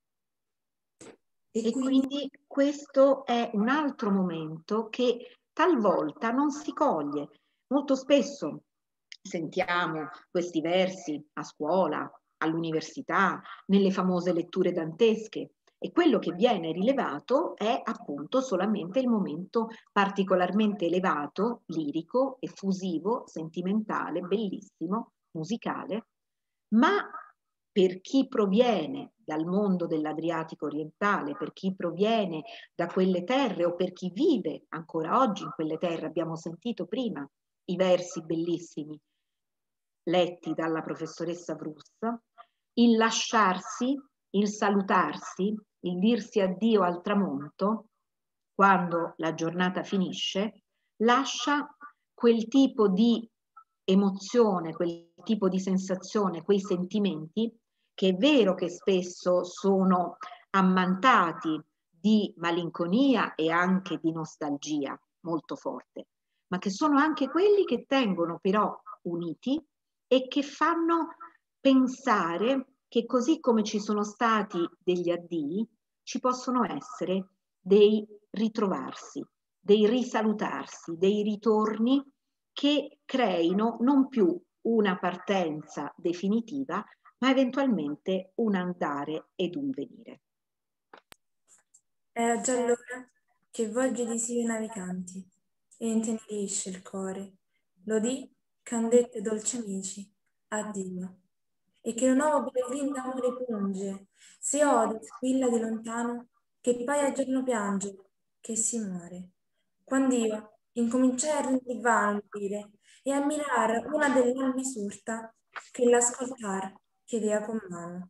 E quindi questo è un altro momento che talvolta non si coglie. Molto spesso sentiamo questi versi a scuola, all'università, nelle famose letture dantesche, e quello che viene rilevato è appunto solamente il momento particolarmente elevato, lirico, effusivo, sentimentale, bellissimo, musicale, ma per chi proviene dal mondo dell'Adriatico orientale, per chi proviene da quelle terre o per chi vive ancora oggi in quelle terre, abbiamo sentito prima i versi bellissimi letti dalla professoressa Vrus, il lasciarsi, il salutarsi, il dirsi addio al tramonto, quando la giornata finisce, lascia quel tipo di emozione, quel tipo di sensazione, quei sentimenti che è vero che spesso sono ammantati di malinconia e anche di nostalgia molto forte, ma che sono anche quelli che tengono però uniti e che fanno pensare che così come ci sono stati degli addii, ci possono essere dei ritrovarsi, dei risalutarsi, dei ritorni che creino non più una partenza definitiva, ma eventualmente un andare ed un venire. Era già l'ora che volge di sì i naviganti e intenerisce il cuore. Lodì, candette dolci amici, addio. E che un nuovo pellegrin d'amore punge, se ode, squilla di lontano, che poi a giorno piange, che si muore. Quando io incominciai a rendir vano il dire e a mirar una delle anime surta, che l'ascoltar chiedea con mano.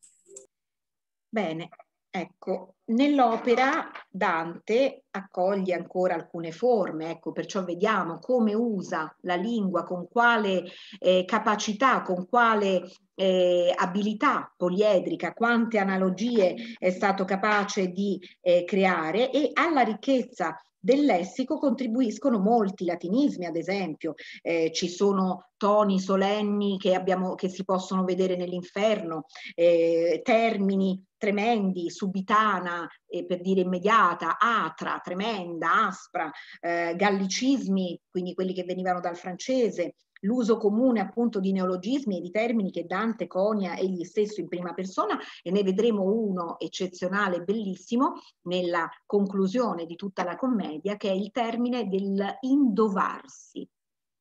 Bene, ecco, nell'opera Dante accoglie ancora alcune forme, ecco, perciò vediamo come usa la lingua, con quale eh, capacità, con quale eh, abilità poliedrica, quante analogie è stato capace di eh, creare, e alla ricchezza del lessico contribuiscono molti latinismi, ad esempio. Eh, ci sono toni solenni che, abbiamo, che si possono vedere nell'Inferno, eh, termini tremendi, subitana, eh, per dire immediata, atra, tremenda, aspra, eh, gallicismi, quindi quelli che venivano dal francese, l'uso comune appunto di neologismi e di termini che Dante conia egli stesso in prima persona, e ne vedremo uno eccezionale, bellissimo, nella conclusione di tutta la commedia, che è il termine del indovarsi,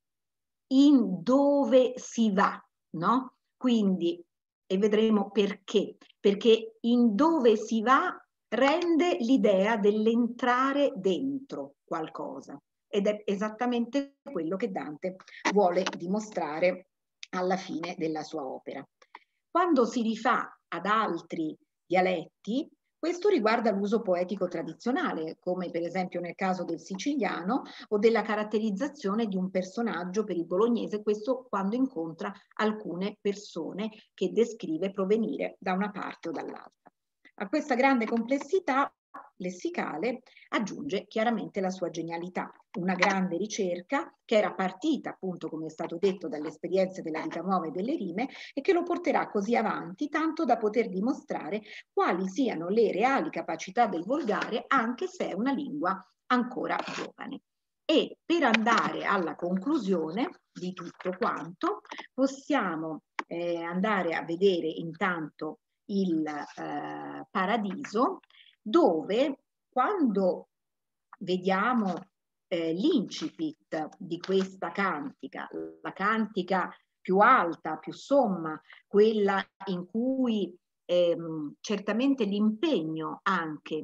in dove si va, no? Quindi, e vedremo perché, perché in dove si va rende l'idea dell'entrare dentro qualcosa, ed è esattamente quello che Dante vuole dimostrare alla fine della sua opera. Quando si rifà ad altri dialetti, questo riguarda l'uso poetico tradizionale, come per esempio nel caso del siciliano, o della caratterizzazione di un personaggio per il bolognese, questo quando incontra alcune persone che descrive provenire da una parte o dall'altra. A questa grande complessità lessicale aggiunge chiaramente la sua genialità, una grande ricerca che era partita appunto, come è stato detto, dalle esperienze della vita nuova e delle rime, e che lo porterà così avanti tanto da poter dimostrare quali siano le reali capacità del volgare, anche se è una lingua ancora giovane. E per andare alla conclusione di tutto quanto, possiamo eh, andare a vedere intanto il eh, Paradiso, dove quando vediamo eh, l'incipit di questa cantica, la cantica più alta, più somma, quella in cui ehm, certamente l'impegno anche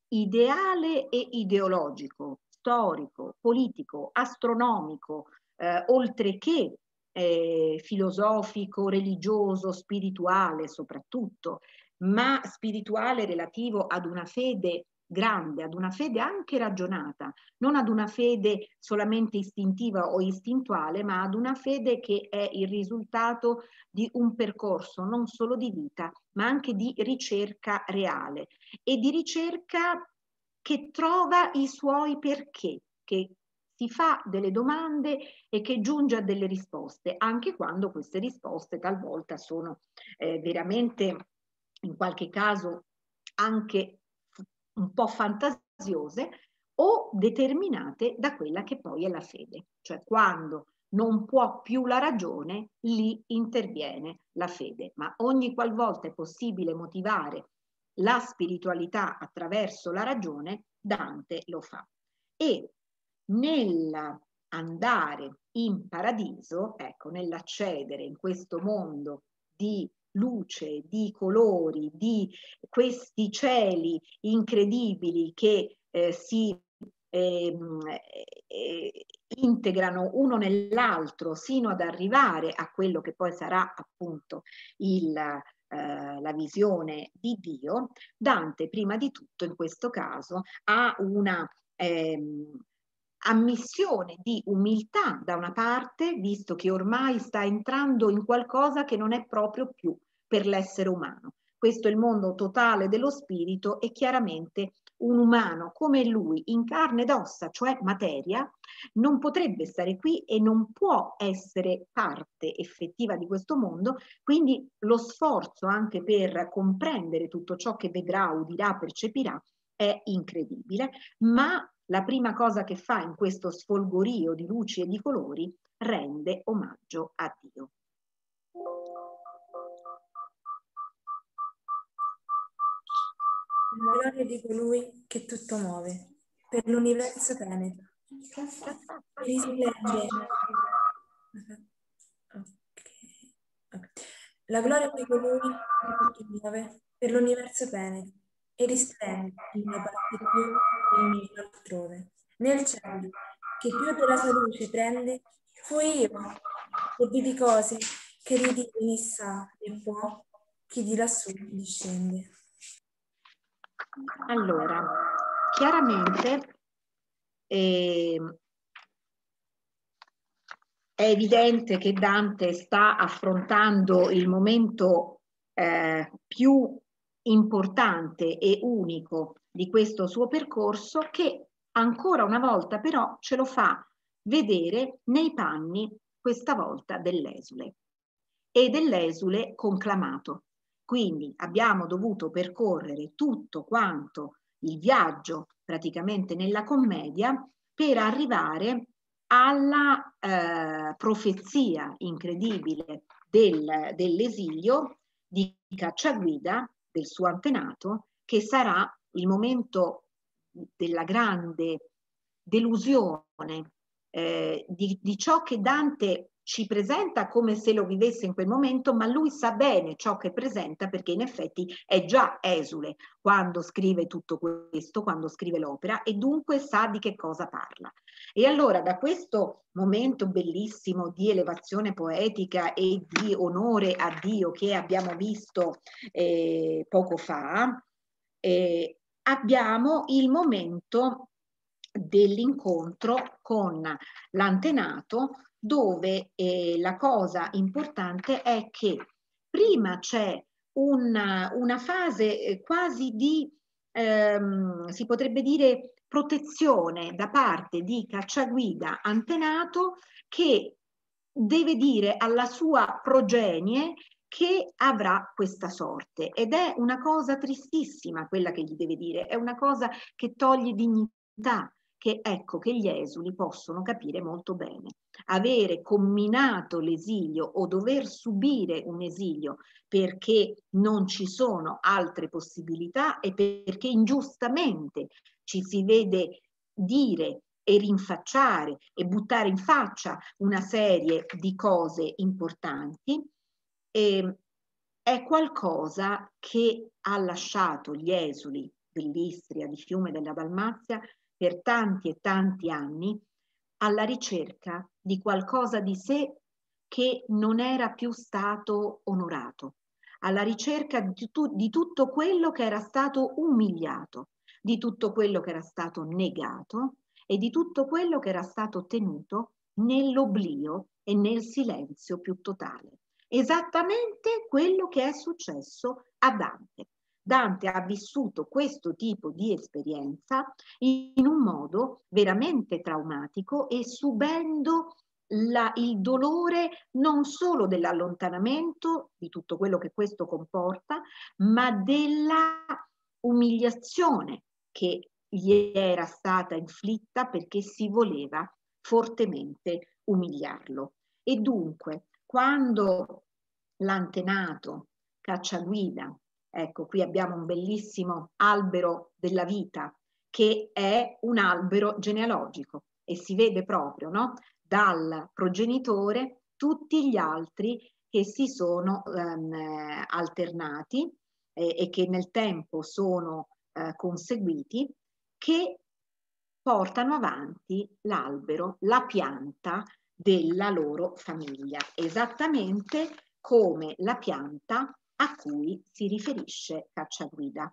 ideale e ideologico, storico, politico, astronomico, eh, oltre che eh, filosofico, religioso, spirituale soprattutto, ma spirituale relativo ad una fede grande, ad una fede anche ragionata, non ad una fede solamente istintiva o istintuale, ma ad una fede che è il risultato di un percorso non solo di vita, ma anche di ricerca reale, e di ricerca che trova i suoi perché, che si fa delle domande e che giunge a delle risposte, anche quando queste risposte talvolta sono eh, veramente, in qualche caso, anche un po' fantasiose o determinate da quella che poi è la fede. Cioè, quando non può più la ragione, lì interviene la fede. Ma ogni qualvolta è possibile motivare la spiritualità attraverso la ragione, Dante lo fa. E nell'andare in paradiso, ecco, nell'accedere in questo mondo di luce, di colori, di questi cieli incredibili che eh, si eh, eh, integrano uno nell'altro sino ad arrivare a quello che poi sarà appunto il, eh, la visione di Dio, Dante prima di tutto in questo caso ha una ehm, ammissione di umiltà da una parte, visto che ormai sta entrando in qualcosa che non è proprio più per l'essere umano. Questo è il mondo totale dello spirito, e chiaramente un umano come lui, in carne ed ossa, cioè materia, non potrebbe stare qui e non può essere parte effettiva di questo mondo, quindi lo sforzo anche per comprendere tutto ciò che vedrà, udirà, percepirà è incredibile, ma la prima cosa che fa in questo sfolgorio di luci e di colori rende omaggio a Dio. La gloria di colui che tutto muove, per l'universo penetra e risplende. Okay. Okay. La gloria di colui che tutto muove per l'universo penetra e risplende in una parte più e in una altrove. Nel cielo, che più della sua luce prende, fui io e vidi cose che ridi ne sa e può chi di lassù discende. Allora, chiaramente eh, è evidente che Dante sta affrontando il momento eh, più importante e unico di questo suo percorso, che ancora una volta però ce lo fa vedere nei panni, questa volta dell'esule, e dell'esule conclamato. Quindi abbiamo dovuto percorrere tutto quanto il viaggio praticamente nella commedia per arrivare alla eh, profezia incredibile del, dell'esilio di Cacciaguida, del suo antenato, che sarà il momento della grande delusione eh, di, di ciò che Dante ci presenta come se lo vivesse in quel momento, ma lui sa bene ciò che presenta, perché in effetti è già esule quando scrive tutto questo, quando scrive l'opera, e dunque sa di che cosa parla. E allora da questo momento bellissimo di elevazione poetica e di onore a Dio che abbiamo visto eh, poco fa, eh, abbiamo il momento dell'incontro con l'antenato, dove eh, la cosa importante è che prima c'è una, una fase eh, quasi di, ehm, si potrebbe dire, protezione da parte di Cacciaguida antenato, che deve dire alla sua progenie che avrà questa sorte, ed è una cosa tristissima quella che gli deve dire, è una cosa che toglie dignità, che ecco che gli esuli possono capire molto bene. Avere comminato l'esilio o dover subire un esilio perché non ci sono altre possibilità e perché ingiustamente ci si vede dire e rinfacciare e buttare in faccia una serie di cose importanti, eh, è qualcosa che ha lasciato gli esuli dell'Istria, di Fiume della Dalmazia, per tanti e tanti anni alla ricerca di qualcosa di sé che non era più stato onorato, alla ricerca di, tu, di tutto quello che era stato umiliato, di tutto quello che era stato negato e di tutto quello che era stato tenuto nell'oblio e nel silenzio più totale. Esattamente quello che è successo a Dante. Dante ha vissuto questo tipo di esperienza in un modo veramente traumatico e subendo la, il dolore non solo dell'allontanamento, di tutto quello che questo comporta, ma della umiliazione che gli era stata inflitta perché si voleva fortemente umiliarlo. E dunque, quando l'antenato Cacciaguida, ecco, qui abbiamo un bellissimo albero della vita che è un albero genealogico e si vede proprio, no? Dal progenitore tutti gli altri che si sono ehm, alternati eh, e che nel tempo sono eh, conseguiti, che portano avanti l'albero, la pianta della loro famiglia, esattamente come la pianta a cui si riferisce Cacciaguida.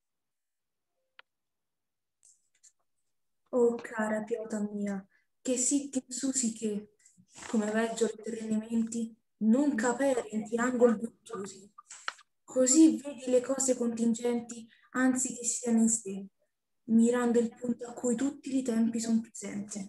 Oh cara piota mia, che sitti susi che, come veggio i terrenimenti, non capere in che angoli ottusi. Così vedi le cose contingenti, anzi che siano in sé, mirando il punto a cui tutti i tempi sono presenti.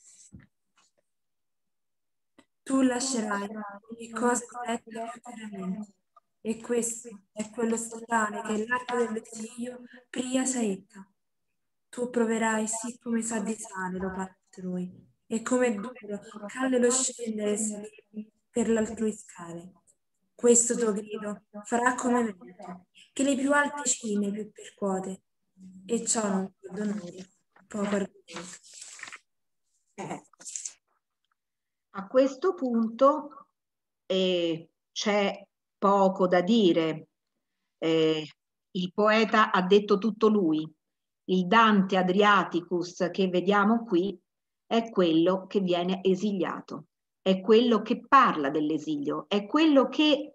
Tu lascerai ogni cosa diretta più chiaramente, e questo è quello statale che l'arco dell'esilio pria saetta. Tu proverai sì come sa di sale lo altrui, e come duro calle lo scendere e salire per l'altrui scale. Questo tuo grido farà come vento, che le più alte cime più percuote, e ciò non può d'onore poco argomento. Ecco. A questo punto eh, c'è poco da dire. Eh, il poeta ha detto tutto lui. Il Dante Adriaticus che vediamo qui è quello che viene esiliato, è quello che parla dell'esilio, è quello che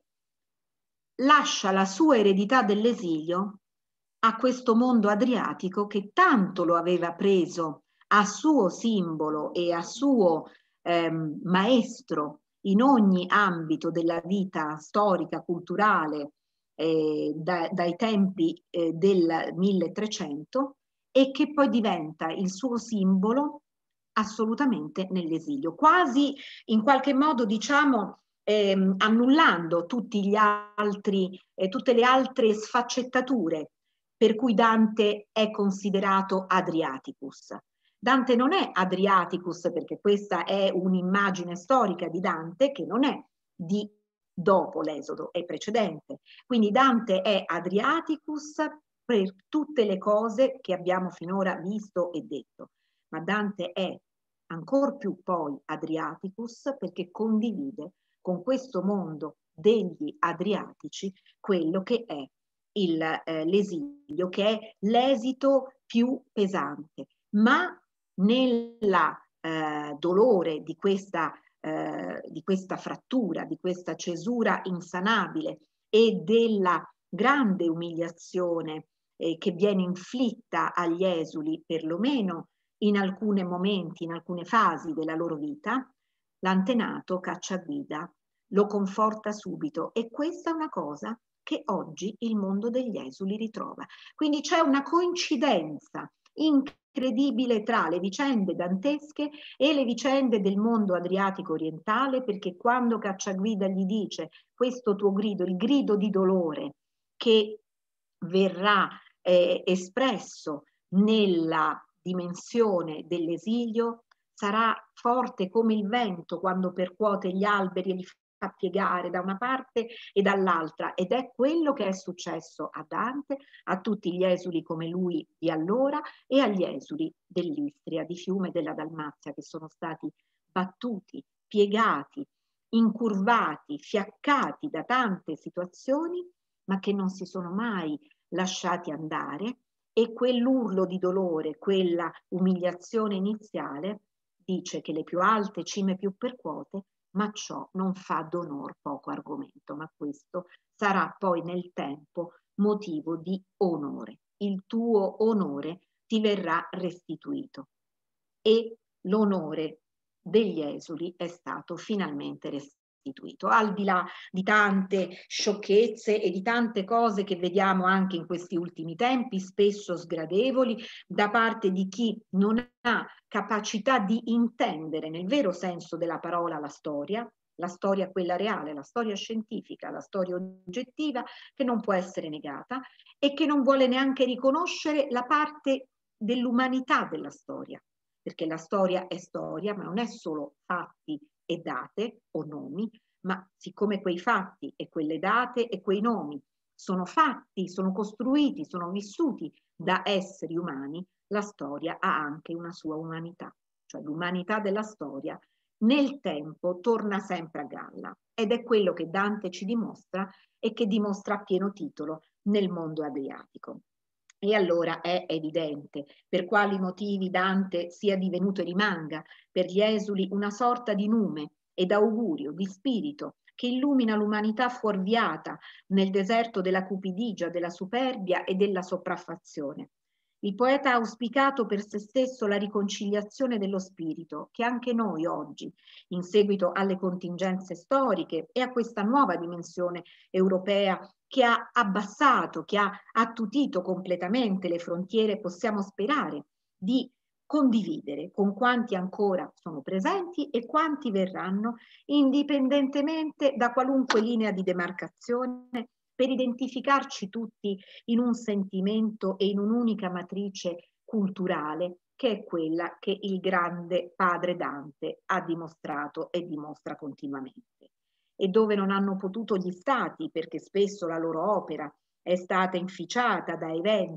lascia la sua eredità dell'esilio a questo mondo adriatico che tanto lo aveva preso a suo simbolo e a suo ehm, maestro in ogni ambito della vita storica, culturale, eh, da, dai tempi eh, del milletrecento, e che poi diventa il suo simbolo assolutamente nell'esilio, quasi in qualche modo, diciamo, ehm, annullando tutti gli altri, eh, tutte le altre sfaccettature per cui Dante è considerato Adriaticus. Dante non è Adriaticus perché questa è un'immagine storica di Dante che non è di dopo l'Esodo, è precedente. Quindi Dante è Adriaticus per tutte le cose che abbiamo finora visto e detto, ma Dante è ancor più poi Adriaticus perché condivide con questo mondo degli Adriatici quello che è eh, l'esilio, che è l'esito più pesante, ma nel eh, dolore di questa, eh, di questa frattura, di questa cesura insanabile e della grande umiliazione eh, che viene inflitta agli esuli, perlomeno in alcuni momenti, in alcune fasi della loro vita, l'antenato Cacciaguida lo conforta subito, e questa è una cosa che oggi il mondo degli esuli ritrova. Quindi c'è una coincidenza incredibile tra le vicende dantesche e le vicende del mondo adriatico orientale, perché quando Cacciaguida gli dice questo tuo grido, il grido di dolore che verrà eh, espresso nella dimensione dell'esilio, sarà forte come il vento quando percuote gli alberi e li fa piegare da una parte e dall'altra, ed è quello che è successo a Dante, a tutti gli esuli come lui di allora e agli esuli dell'Istria, di Fiume e della Dalmazia, che sono stati battuti, piegati, incurvati, fiaccati da tante situazioni, ma che non si sono mai lasciati andare, e quell'urlo di dolore, quella umiliazione iniziale, dice che le più alte cime più percuote, ma ciò non fa d'onor poco argomento, ma questo sarà poi nel tempo motivo di onore. Il tuo onore ti verrà restituito. E l'onore degli esuli è stato finalmente restituito. Al di là di tante sciocchezze e di tante cose che vediamo anche in questi ultimi tempi, spesso sgradevoli, da parte di chi non ha capacità di intendere nel vero senso della parola la storia, la storia quella reale, la storia scientifica, la storia oggettiva, che non può essere negata, e che non vuole neanche riconoscere la parte dell'umanità della storia, perché la storia è storia, ma non è solo fatti e date o nomi, ma siccome quei fatti e quelle date e quei nomi sono fatti, sono costruiti, sono vissuti da esseri umani, la storia ha anche una sua umanità, cioè l'umanità della storia nel tempo torna sempre a galla, ed è quello che Dante ci dimostra e che dimostra a pieno titolo nel mondo adriatico. E allora è evidente per quali motivi Dante sia divenuto e rimanga per gli esuli una sorta di nume ed augurio, di spirito che illumina l'umanità fuorviata nel deserto della cupidigia, della superbia e della sopraffazione. Il poeta ha auspicato per se stesso la riconciliazione dello spirito, che anche noi oggi, in seguito alle contingenze storiche e a questa nuova dimensione europea che ha abbassato, che ha attutito completamente le frontiere, possiamo sperare di condividere con quanti ancora sono presenti e quanti verranno, indipendentemente da qualunque linea di demarcazione, per identificarci tutti in un sentimento e in un'unica matrice culturale, che è quella che il grande padre Dante ha dimostrato e dimostra continuamente. E dove non hanno potuto gli stati, perché spesso la loro opera è stata inficiata da eventi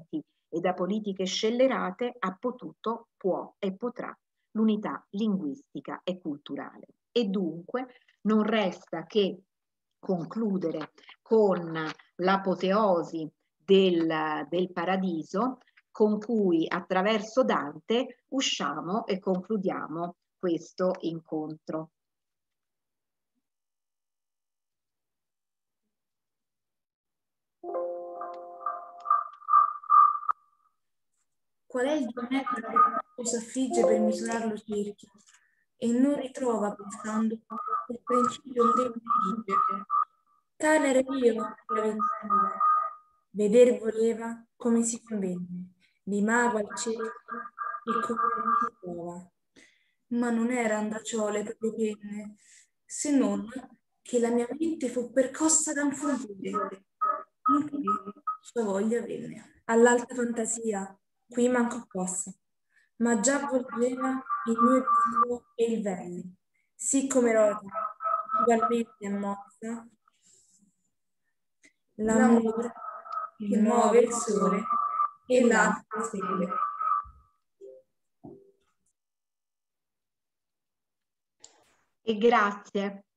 e da politiche scellerate ha potuto, può e potrà l'unità linguistica e culturale. E dunque non resta che concludere con l'apoteosi del, del paradiso, con cui attraverso Dante usciamo e concludiamo questo incontro. Qual è il geometra che si affigge per misurare lo cerchio e non ritrova, pensando, il principio ondevole di vivere? Tale era io, la ventana. Veder voleva come si convenne, limava il cerchio e come si trova. Ma non erano da ciò le proprie penne, se non che la mia mente fu percossa da un fulmine, in cui sua voglia venne. All'alta fantasia, qui manco possa, ma già volgeva il mio viso e il venne, sì come rota, ugualmente è mossa, l'amore che muove il sole e l'altre stelle. E grazie